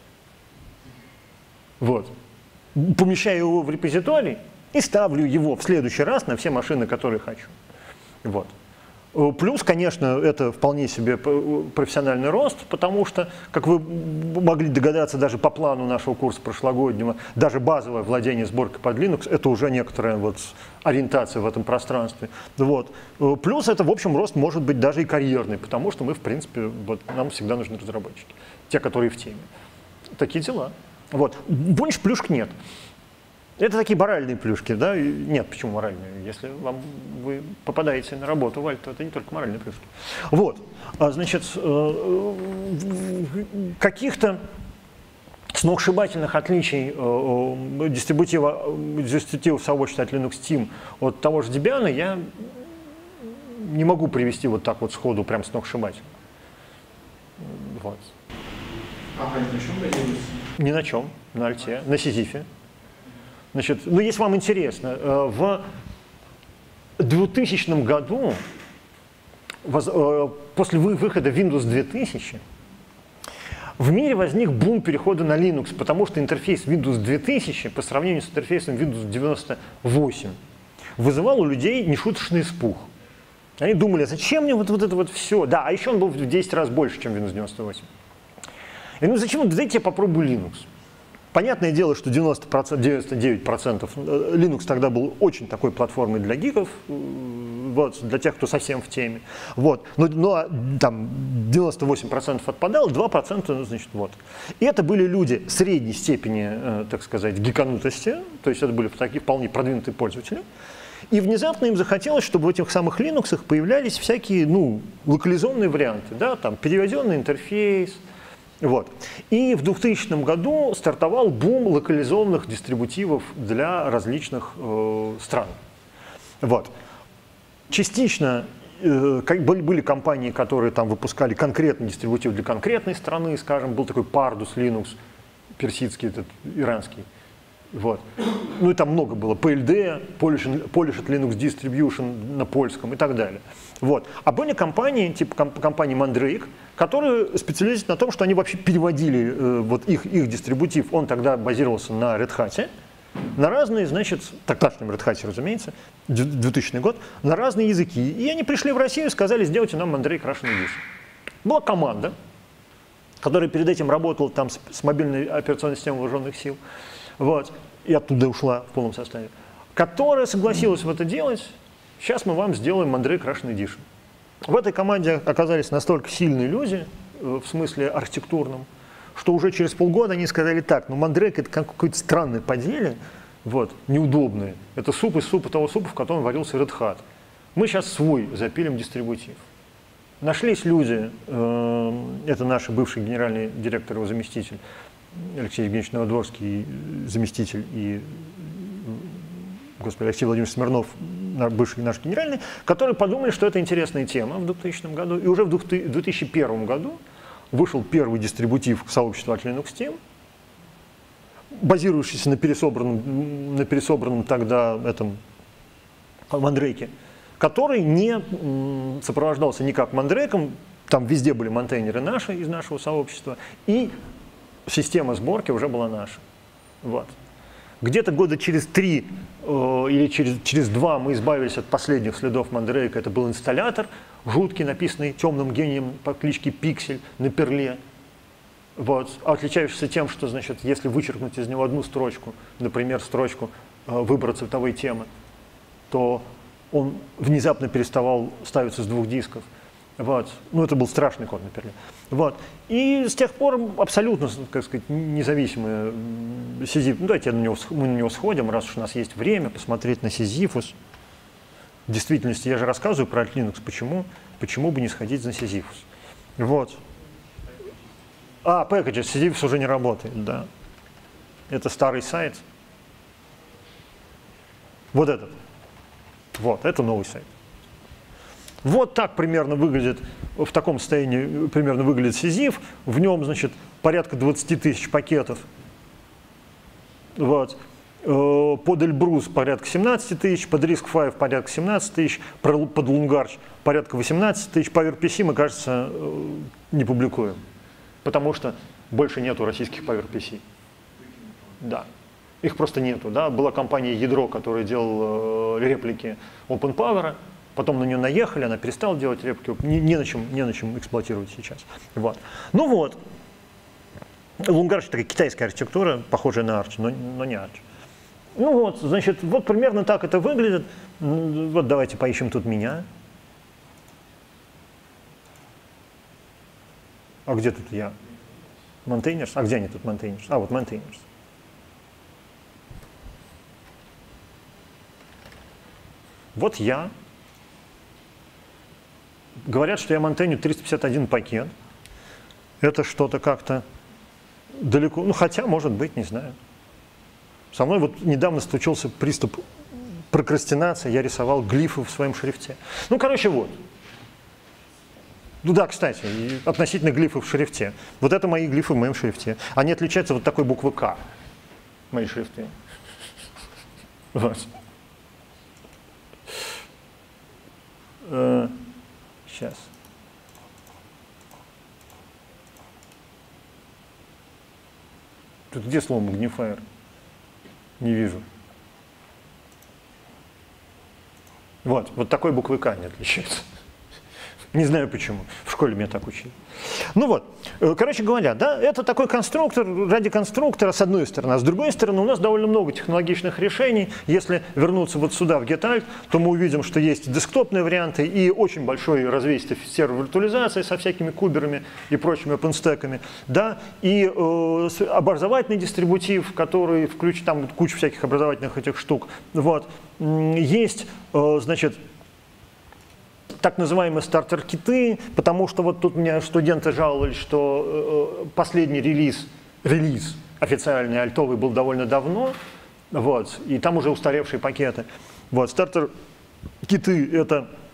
Вот. Помещаю его в репозиторий и ставлю его в следующий раз на все машины, которые хочу. Вот. Плюс, конечно, это вполне себе профессиональный рост, потому что, как вы могли догадаться, даже по плану нашего курса прошлогоднего, даже базовое владение сборкой под Linux – это уже некоторая вот ориентация в этом пространстве. Вот. Плюс это, в общем, рост может быть даже и карьерный, потому что мы, в принципе, вот, нам всегда нужны разработчики, те, которые в теме. Такие дела. Вот. Больше плюшек нет. Это такие моральные плюшки, да? Нет, почему моральные? Если вам, вы попадаете на работу в Альт, то это не только моральные плюшки. Вот, значит, каких-то сногсшибательных отличий дистрибутива, дистрибутивов сообщества от Linux Team от того же Debian я не могу привести вот так вот сходу, прям сногсшибательно. Вот. А на чем базируется? Ни на чем, на Альте, на Сизифе. Значит, ну, если вам интересно, в двухтысячном году, после выхода Windows две тысячи, в мире возник бум перехода на Linux, потому что интерфейс Windows две тысячи по сравнению с интерфейсом Windows девяносто восемь вызывал у людей нешуточный испуг. Они думали, зачем мне вот, вот это вот все? Да, а еще он был в десять раз больше, чем Windows девяносто восемь. И ну зачем? Дайте я попробую Linux. Понятное дело, что девяносто процентов, девяносто девять процентов Linux тогда был очень такой платформой для гиков, вот, для тех, кто совсем в теме. Вот. Но, но там девяносто восемь процентов отпадало, два процента, значит, вот. И это были люди средней степени, э, так сказать, гиканутости, то есть это были такие вполне продвинутые пользователи. И внезапно им захотелось, чтобы в этих самых Linux появлялись всякие, ну, локализованные варианты, да, там, переведенный интерфейс. Вот. И в двухтысячном году стартовал бум локализованных дистрибутивов для различных э, стран. Вот. Частично э, были, были компании, которые там выпускали конкретный дистрибутив для конкретной страны, скажем, был такой Pardus Linux, персидский, этот, иранский. Вот. Ну и там много было. пи эл ди, Polished Linux Distribution на польском и так далее. Вот. А были компании, типа комп компании Mandrake, которые специализируются на том, что они вообще переводили э, вот их, их дистрибутив. Он тогда базировался на Red Hat, на разные, значит, тогдашнем Red Hat, разумеется, двухтысячный год, на разные языки. И они пришли в Россию и сказали: сделайте нам Mandrake Russian Edition. Была команда, которая перед этим работала там с, с мобильной операционной системой вооруженных сил, вот, и оттуда ушла в полном составе, которая согласилась в это делать. Сейчас мы вам сделаем Mandrake Russian Edition. В этой команде оказались настолько сильные люди, в смысле архитектурном, что уже через полгода они сказали: так, ну Mandrake это какое-то странное поделие, вот, неудобное. Это суп из супа того супа, в котором варился Red Hat. Мы сейчас свой запилим дистрибутив. Нашлись люди, э, это наш бывший генеральный директор, его заместитель, Алексей Евгеньевич Новодворский, заместитель, и, господи, Алексей Владимирович Смирнов, бывший наш генеральный, которые подумали, что это интересная тема в двухтысячном году, и уже в две тысячи первом году вышел первый дистрибутив сообщества от Linux Team, базирующийся на пересобранном, на пересобранном тогда этом Mandrake, который не сопровождался никак Mandrake'ом, там везде были монтейнеры наши из нашего сообщества, и система сборки уже была наша. Вот. Где-то года через три э, или через, через два мы избавились от последних следов Mandrake. Это был инсталлятор, жуткий, написанный темным гением по кличке Пиксель на перле. Вот. Отличающийся тем, что, значит, если вычеркнуть из него одну строчку, например, строчку э, «Выбор цветовой темы», то он внезапно переставал ставиться с двух дисков. Вот. Ну, это был страшный код на перле. Вот. И с тех пор абсолютно, как сказать, независимые Сизиф. Ну, давайте на него, мы на него сходим, раз уж у нас есть время посмотреть на Сизифус. В действительности я же рассказываю про Linux. Почему? Почему бы не сходить на Сизифус? Вот. А, Packages. Сизифус уже не работает, да. Это старый сайт. Вот этот. Вот, это новый сайт. Вот так примерно выглядит, в таком состоянии примерно выглядит Сизиф. В нем, значит, порядка двадцати тысяч пакетов. Вот. Под Эльбрус порядка семнадцати тысяч, под RISC-V порядка семнадцати тысяч, под Лунгарч порядка восемнадцати тысяч. PowerPC мы, кажется, не публикуем, потому что больше нету российских PowerPC. Да. Их просто нету. Да? Была компания Ядро, которая делала реплики OpenPower. Потом на нее наехали, она перестала делать реплики, не, не, на, чем, не на чем эксплуатировать сейчас. Вот. Ну вот, Лунгарч такая китайская архитектура, похожая на Arch, но, но не Arch. Ну вот, значит, вот примерно так это выглядит. Вот давайте поищем тут меня. А где тут я? Maintainers? А где они тут Maintainers? А, вот Maintainers. Вот я. Говорят, что я монтейню триста пятьдесят один пакет. Это что-то как-то далеко. Ну, хотя, может быть, не знаю. Со мной вот недавно случился приступ прокрастинации. Я рисовал глифы в своем шрифте. Ну, короче, вот. Ну да, кстати, относительно глифов в шрифте. Вот это мои глифы в моем шрифте. Они отличаются вот такой буквы К. Мои шрифты. Вот. Сейчас. Тут где слово magnifier? Не вижу. Вот, вот такой буквы К не отличается. Не знаю почему. В школе меня так учили. Ну вот, короче говоря, да, это такой конструктор ради конструктора с одной стороны, а с другой стороны у нас довольно много технологичных решений. Если вернуться вот сюда в GetAlt, то мы увидим, что есть десктопные варианты и очень большой развесистый сервер виртуализации со всякими куберами и прочими OpenStack'ами, да, и э, образовательный дистрибутив, который включит там кучу всяких образовательных этих штук. Вот. Есть, э, значит, так называемые стартер-киты, потому что вот тут меня студенты жаловались, что э, последний релиз, релиз официальный альтовый был довольно давно, вот, и там уже устаревшие пакеты. Вот, стартер-киты — это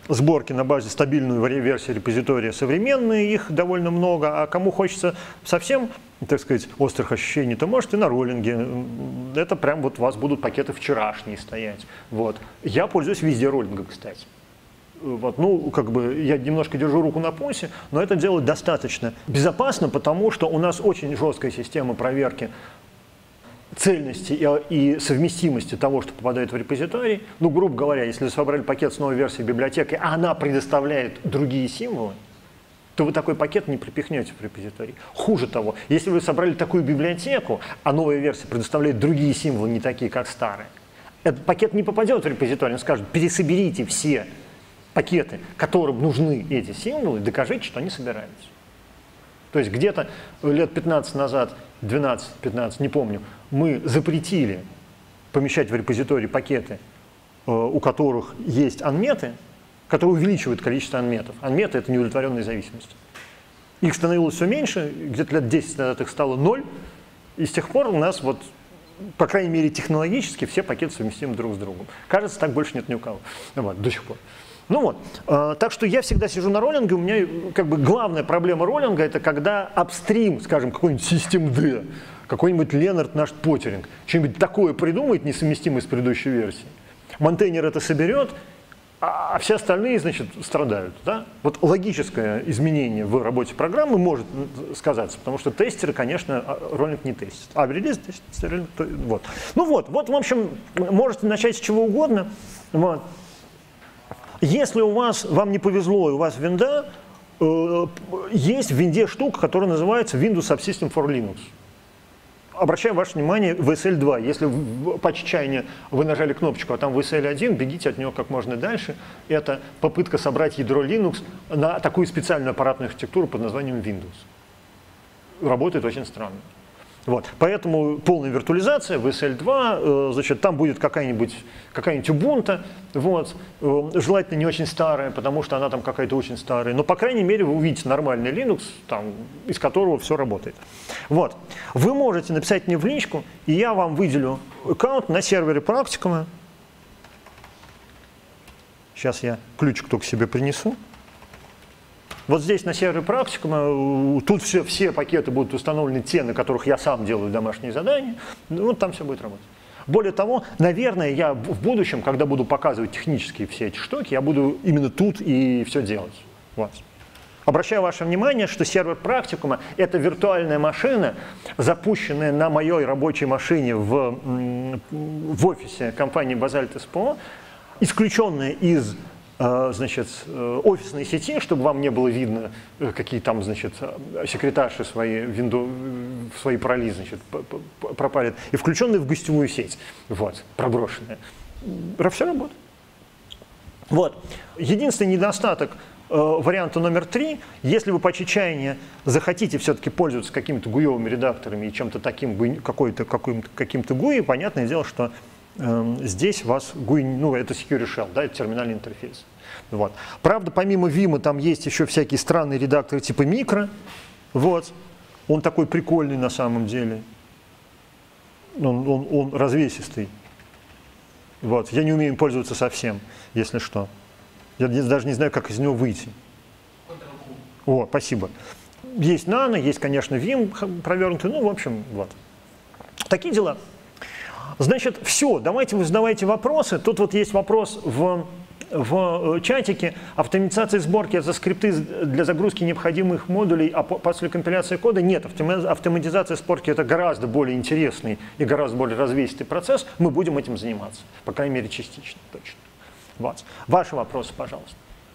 сборки на базе стабильной версии репозитория современные, их довольно много, а кому хочется совсем, так сказать, острых ощущений, то можете на роллинге. Это прям вот у вас будут пакеты вчерашние стоять. Вот. Я пользуюсь везде роллингом, кстати. Вот, ну, как бы я немножко держу руку на пульсе, но это делать достаточно безопасно, потому что у нас очень жесткая система проверки цельности и, и совместимости того, что попадает в репозиторий. Ну, грубо говоря, если вы собрали пакет с новой версией библиотеки, а она предоставляет другие символы, то вы такой пакет не припихнете в репозиторий. Хуже того, если вы собрали такую библиотеку, а новая версия предоставляет другие символы, не такие, как старые, этот пакет не попадет в репозиторий, он скажет: пересоберите все пакеты, которым нужны эти символы, докажите, что они собираются. То есть где-то лет пятнадцать назад, двенадцать-пятнадцать, не помню, мы запретили помещать в репозиторий пакеты, у которых есть анметы, которые увеличивают количество анметов. Анметы — это неудовлетворенная зависимость. Их становилось все меньше, где-то лет десять назад их стало ноль, и с тех пор у нас, вот, по крайней мере, технологически все пакеты совместимы друг с другом. Кажется, так больше нет ни у кого. Вот, до сих пор. Ну вот, э, так что я всегда сижу на роллинге, у меня как бы главная проблема роллинга — это когда апстрим, скажем, какой-нибудь систем-D, какой-нибудь Ленард наш Поттеринг, что-нибудь такое придумает, несовместимое с предыдущей версией. Монтейнер это соберет, а все остальные, значит, страдают. Да? Вот логическое изменение в работе программы может сказаться, потому что тестеры, конечно, роллинг не тестят. А в релизе тестеры, вот. Ну вот, вот, в общем, можете начать с чего угодно. Вот. Если у вас, вам не повезло, и у вас винда, э, есть в винде штука, которая называется Windows Subsystem for Linux. Обращаю ваше внимание в эс эл два. Если по чайне вы нажали кнопочку, а там в эс эл один, бегите от него как можно дальше. Это попытка собрать ядро Linux на такую специальную аппаратную архитектуру под названием Windows. Работает очень странно. Вот. Поэтому полная виртуализация в эс эл два, э, значит, там будет какая-нибудь какая-нибудь Ubuntu, вот, э, желательно не очень старая, потому что она там какая-то очень старая, но, по крайней мере, вы увидите нормальный Linux, там, из которого все работает. Вот. Вы можете написать мне в личку, и я вам выделю аккаунт на сервере Практикума. Сейчас я ключик только себе принесу. Вот здесь на сервере Практикума, тут все, все пакеты будут установлены, те, на которых я сам делаю домашние задания, вот там все будет работать. Более того, наверное, я в будущем, когда буду показывать технические все эти штуки, я буду именно тут и все делать. Вот. Обращаю ваше внимание, что сервер Практикума — это виртуальная машина, запущенная на моей рабочей машине в, в офисе компании Basalt эс пи о, исключенная из значит, офисной сети, чтобы вам не было видно, какие там, значит, секретарши свои, винду, свои пароли, значит, пропалят, и включенные в гостевую сеть, вот, проброшенные. Все работает. Вот. Единственный недостаток э, варианта номер три, если вы по чайне захотите все-таки пользоваться какими-то гуевыми редакторами и чем-то таким, какой-то, каким-то, каким-то гуи, понятное дело, что здесь у вас гуи, ну, это Security Shell, да, это терминальный интерфейс. Вот. Правда, помимо Vim там есть еще всякие странные редакторы типа Micro. Вот. Он такой прикольный на самом деле. Он, он, он развесистый. Вот. Я не умею им пользоваться совсем, если что. Я даже не знаю, как из него выйти. О, спасибо. Есть Nano, есть, конечно, Vim провернутый. Ну, в общем, вот. Такие дела. Значит, все, давайте вы задавайте вопросы. Тут вот есть вопрос в, в чатике. Автоматизация сборки — это скрипты для загрузки необходимых модулей, а после компиляции кода нет. Автоматизация сборки — это гораздо более интересный и гораздо более развесистый процесс. Мы будем этим заниматься, по крайней мере, частично, точно. Вот. Ваши вопросы, пожалуйста.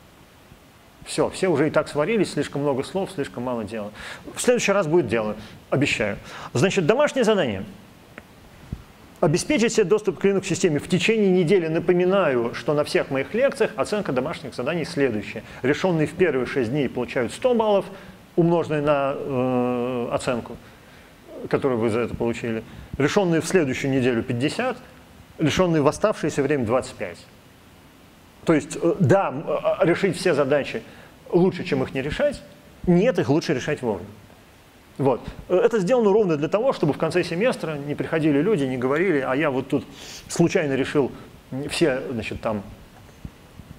Все, все уже и так сварились, слишком много слов, слишком мало дела. В следующий раз будет дело, обещаю. Значит, домашнее задание. Обеспечить себе доступ к Linux-системе в течение недели. Напоминаю, что на всех моих лекциях оценка домашних заданий следующая. Решенные в первые шесть дней получают сто баллов, умноженные на э, оценку, которую вы за это получили. Решенные в следующую неделю пятьдесят, решенные в оставшееся время двадцать пять. То есть, э, да, решить все задачи лучше, чем их не решать. Нет, их лучше решать вовремя. Вот. Это сделано ровно для того, чтобы в конце семестра не приходили люди, не говорили, а я вот тут случайно решил все, значит, там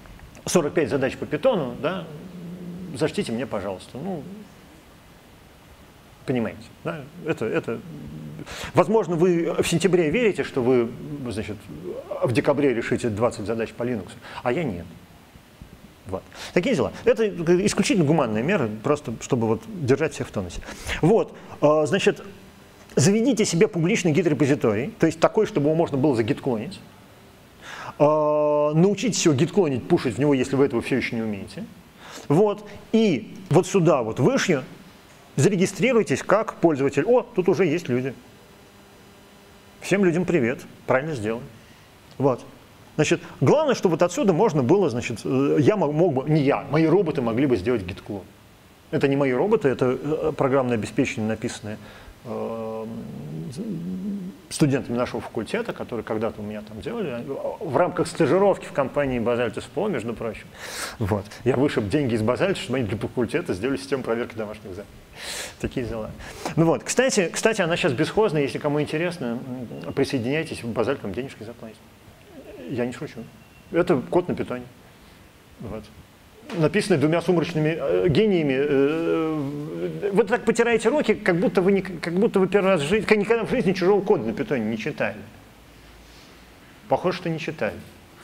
сорок пять задач по питону, да, зачтите мне, пожалуйста. Ну, понимаете, да? Это, это... Возможно, вы в сентябре верите, что вы, значит, в декабре решите двадцать задач по Linux, а я нет. Вот. Такие дела. Это исключительно гуманная мера, просто чтобы вот держать всех в тонусе. Вот, значит, заведите себе публичный гид-репозиторий, то есть такой, чтобы его можно было загид-клонить. Научитесь его гид-клонить, пушить в него, если вы этого все еще не умеете. Вот. И вот сюда, вот вышью, зарегистрируйтесь как пользователь. О, тут уже есть люди. Всем людям привет. Правильно сделали. Вот. Значит, главное, чтобы вот отсюда можно было, значит, я мог, мог бы, не я, мои роботы могли бы сделать гид-клон. Это не мои роботы, это программное обеспечение, написанное э, студентами нашего факультета, которые когда-то у меня там делали, в рамках стажировки в компании Basalt эс пэ о, между прочим. Вот. Я вышиб деньги из Basalt, чтобы они для факультета сделали систему проверки домашних заданий. Такие дела. Ну вот, кстати, кстати, она сейчас бесхозная, если кому интересно, присоединяйтесь, в Basalt вам денежки заплатить. Я не шучу. Это код на питоне. Вот. Написанный двумя сумрачными э, гениями. Э, вы так потираете руки, как будто вы, не, как будто вы первый раз в жизни, никогда в жизни чужого кода на питоне не читали. Похоже, что не читали.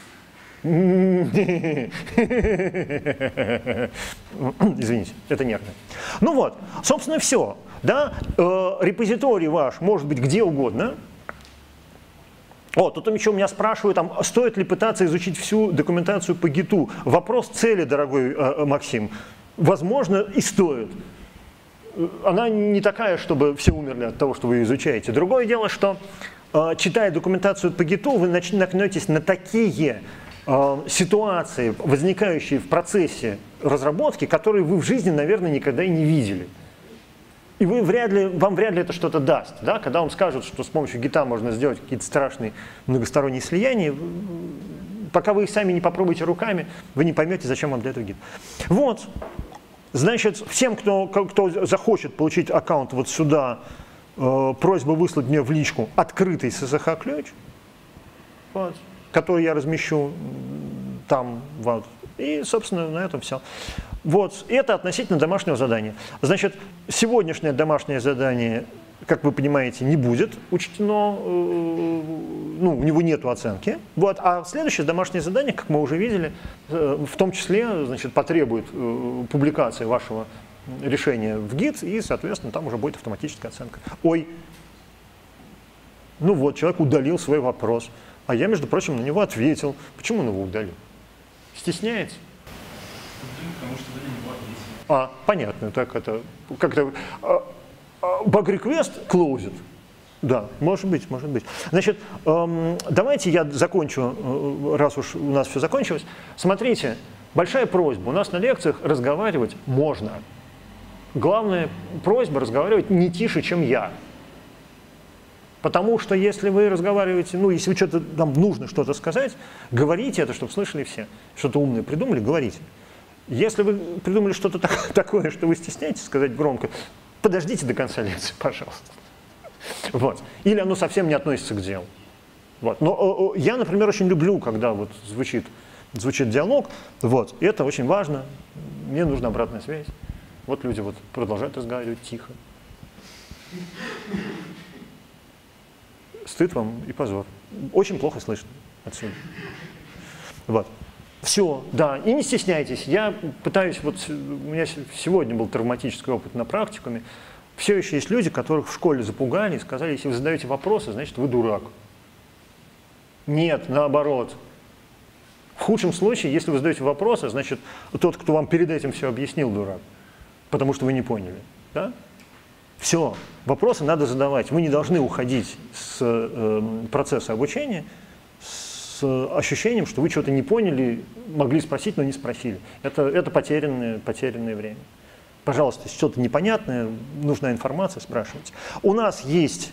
Извините, это нервно. Ну вот, собственно, все. Да? Э, репозиторий ваш может быть где угодно. О, тут еще у меня спрашивают, там, стоит ли пытаться изучить всю документацию по гиту. Вопрос цели, дорогой э, Максим, возможно, и стоит. Она не такая, чтобы все умерли от того, что вы изучаете. Другое дело, что, э, читая документацию по гиту, вы наткнетесь на такие э, ситуации, возникающие в процессе разработки, которые вы в жизни, наверное, никогда и не видели. И вы вряд ли, вам вряд ли это что-то даст. Да? Когда вам скажут, что с помощью гита можно сделать какие-то страшные многосторонние слияния, пока вы их сами не попробуете руками, вы не поймете, зачем вам для этого гит. Вот. Значит, всем, кто, кто захочет получить аккаунт вот сюда, э, просьба выслать мне в личку открытый эс эс эйч-ключ, вот, который я размещу там. Вот. И, собственно, на этом все. Вот, это относительно домашнего задания. Значит, сегодняшнее домашнее задание, как вы понимаете, не будет учтено, ну, у него нет оценки. Вот, а следующее домашнее задание, как мы уже видели, в том числе, значит, потребует публикации вашего решения в гид, и, соответственно, там уже будет автоматическая оценка. Ой, ну вот, человек удалил свой вопрос, а я, между прочим, на него ответил. Почему он его удалил? Стесняется? Потому что вы не платите. А, понятно, так это, как-то, bug request closed. Да, может быть, может быть. Значит, эм, давайте я закончу, раз уж у нас все закончилось. Смотрите, большая просьба, у нас на лекциях разговаривать можно. Главная просьба разговаривать не тише, чем я. Потому что если вы разговариваете, ну, если вы что-то, нам нужно что-то сказать, говорите это, чтобы слышали все. Что-то умное придумали, говорите. Если вы придумали что-то так, такое, что вы стесняетесь сказать громко, подождите до конца лекции, пожалуйста. Вот. Или оно совсем не относится к делу. Вот. Но о, о, я, например, очень люблю, когда вот звучит, звучит диалог. Вот. И это очень важно. Мне нужна обратная связь. Вот люди вот продолжают разговаривать тихо. Стыд вам и позор. Очень плохо слышно отсюда. Вот. Все, да, и не стесняйтесь. Я пытаюсь, вот у меня сегодня был травматический опыт на практикуме. Все еще есть люди, которых в школе запугали и сказали, если вы задаете вопросы, значит, вы дурак. Нет, наоборот. В худшем случае, если вы задаете вопросы, значит, тот, кто вам перед этим все объяснил, дурак. Потому что вы не поняли. Да? Все, вопросы надо задавать. Вы не должны уходить с э, процесса обучения с ощущением, что вы что-то не поняли, могли спросить, но не спросили. Это, это потерянное, потерянное время. Пожалуйста, если что-то непонятное, нужна информация, спрашивайте. У нас есть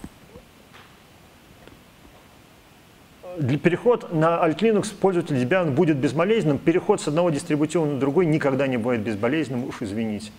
для переход на Alt Linux пользователь Debian будет безболезненным. Переход с одного дистрибутива на другой никогда не будет безболезненным, уж извините.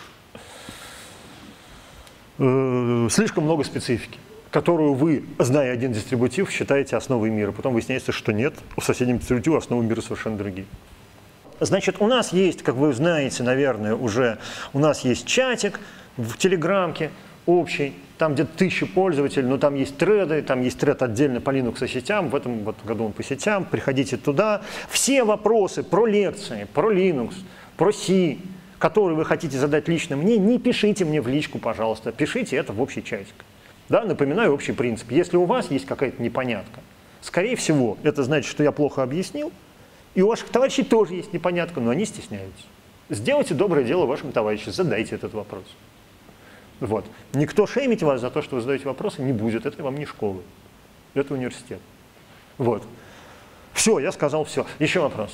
Слишком много специфики, которую вы, зная один дистрибутив, считаете основой мира. Потом выясняется, что нет, у соседнего дистрибутива основы мира совершенно другие. Значит, у нас есть, как вы знаете, наверное, уже, у нас есть чатик в Телеграмке общий, там где-то тысячи пользователей, но там есть треды, там есть тред отдельно по Linux и сетям, в этом вот году он по сетям, приходите туда. Все вопросы про лекции, про Linux, про C, которые вы хотите задать лично мне, не пишите мне в личку, пожалуйста, пишите это в общий чатик. Да, напоминаю общий принцип. Если у вас есть какая-то непонятка, скорее всего, это значит, что я плохо объяснил, и у ваших товарищей тоже есть непонятка, но они стесняются. Сделайте доброе дело вашим товарищам, задайте этот вопрос. Вот. Никто шеймить вас за то, что вы задаете вопросы, не будет. Это вам не школа, это университет. Вот. Все, я сказал все. Еще вопрос.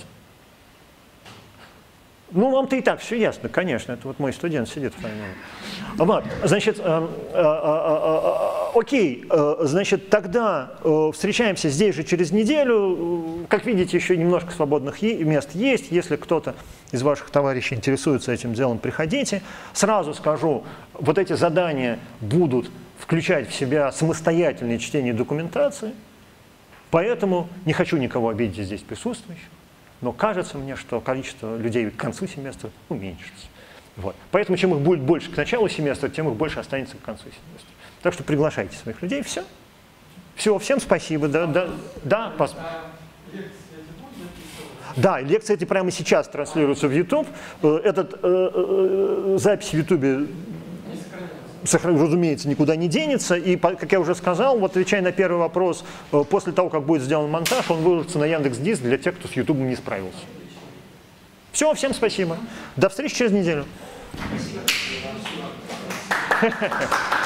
Ну, вам-то и так все ясно, конечно. Это вот мой студент сидит. Вот. Значит, э, э, э, э, окей, э, значит, тогда э, встречаемся здесь же через неделю. Как видите, еще немножко свободных мест есть. Если кто-то из ваших товарищей интересуется этим делом, приходите. Сразу скажу, вот эти задания будут включать в себя самостоятельное чтение документации. Поэтому не хочу никого обидеть здесь присутствующих. Но кажется мне, что количество людей к концу семестра уменьшится. Вот. Поэтому чем их будет больше к началу семестра, тем их больше останется к концу семестра. Так что приглашайте своих людей. Все. Все, всем спасибо. Да, да, да, пос... да, лекции эти прямо сейчас транслируются в YouTube. Этот, э, э, запись в YouTube, разумеется, никуда не денется. И, как я уже сказал, вот отвечая на первый вопрос, после того, как будет сделан монтаж, он выложится на Яндекс.Диск для тех, кто с YouTube не справился. Все, всем спасибо. До встречи через неделю. Спасибо.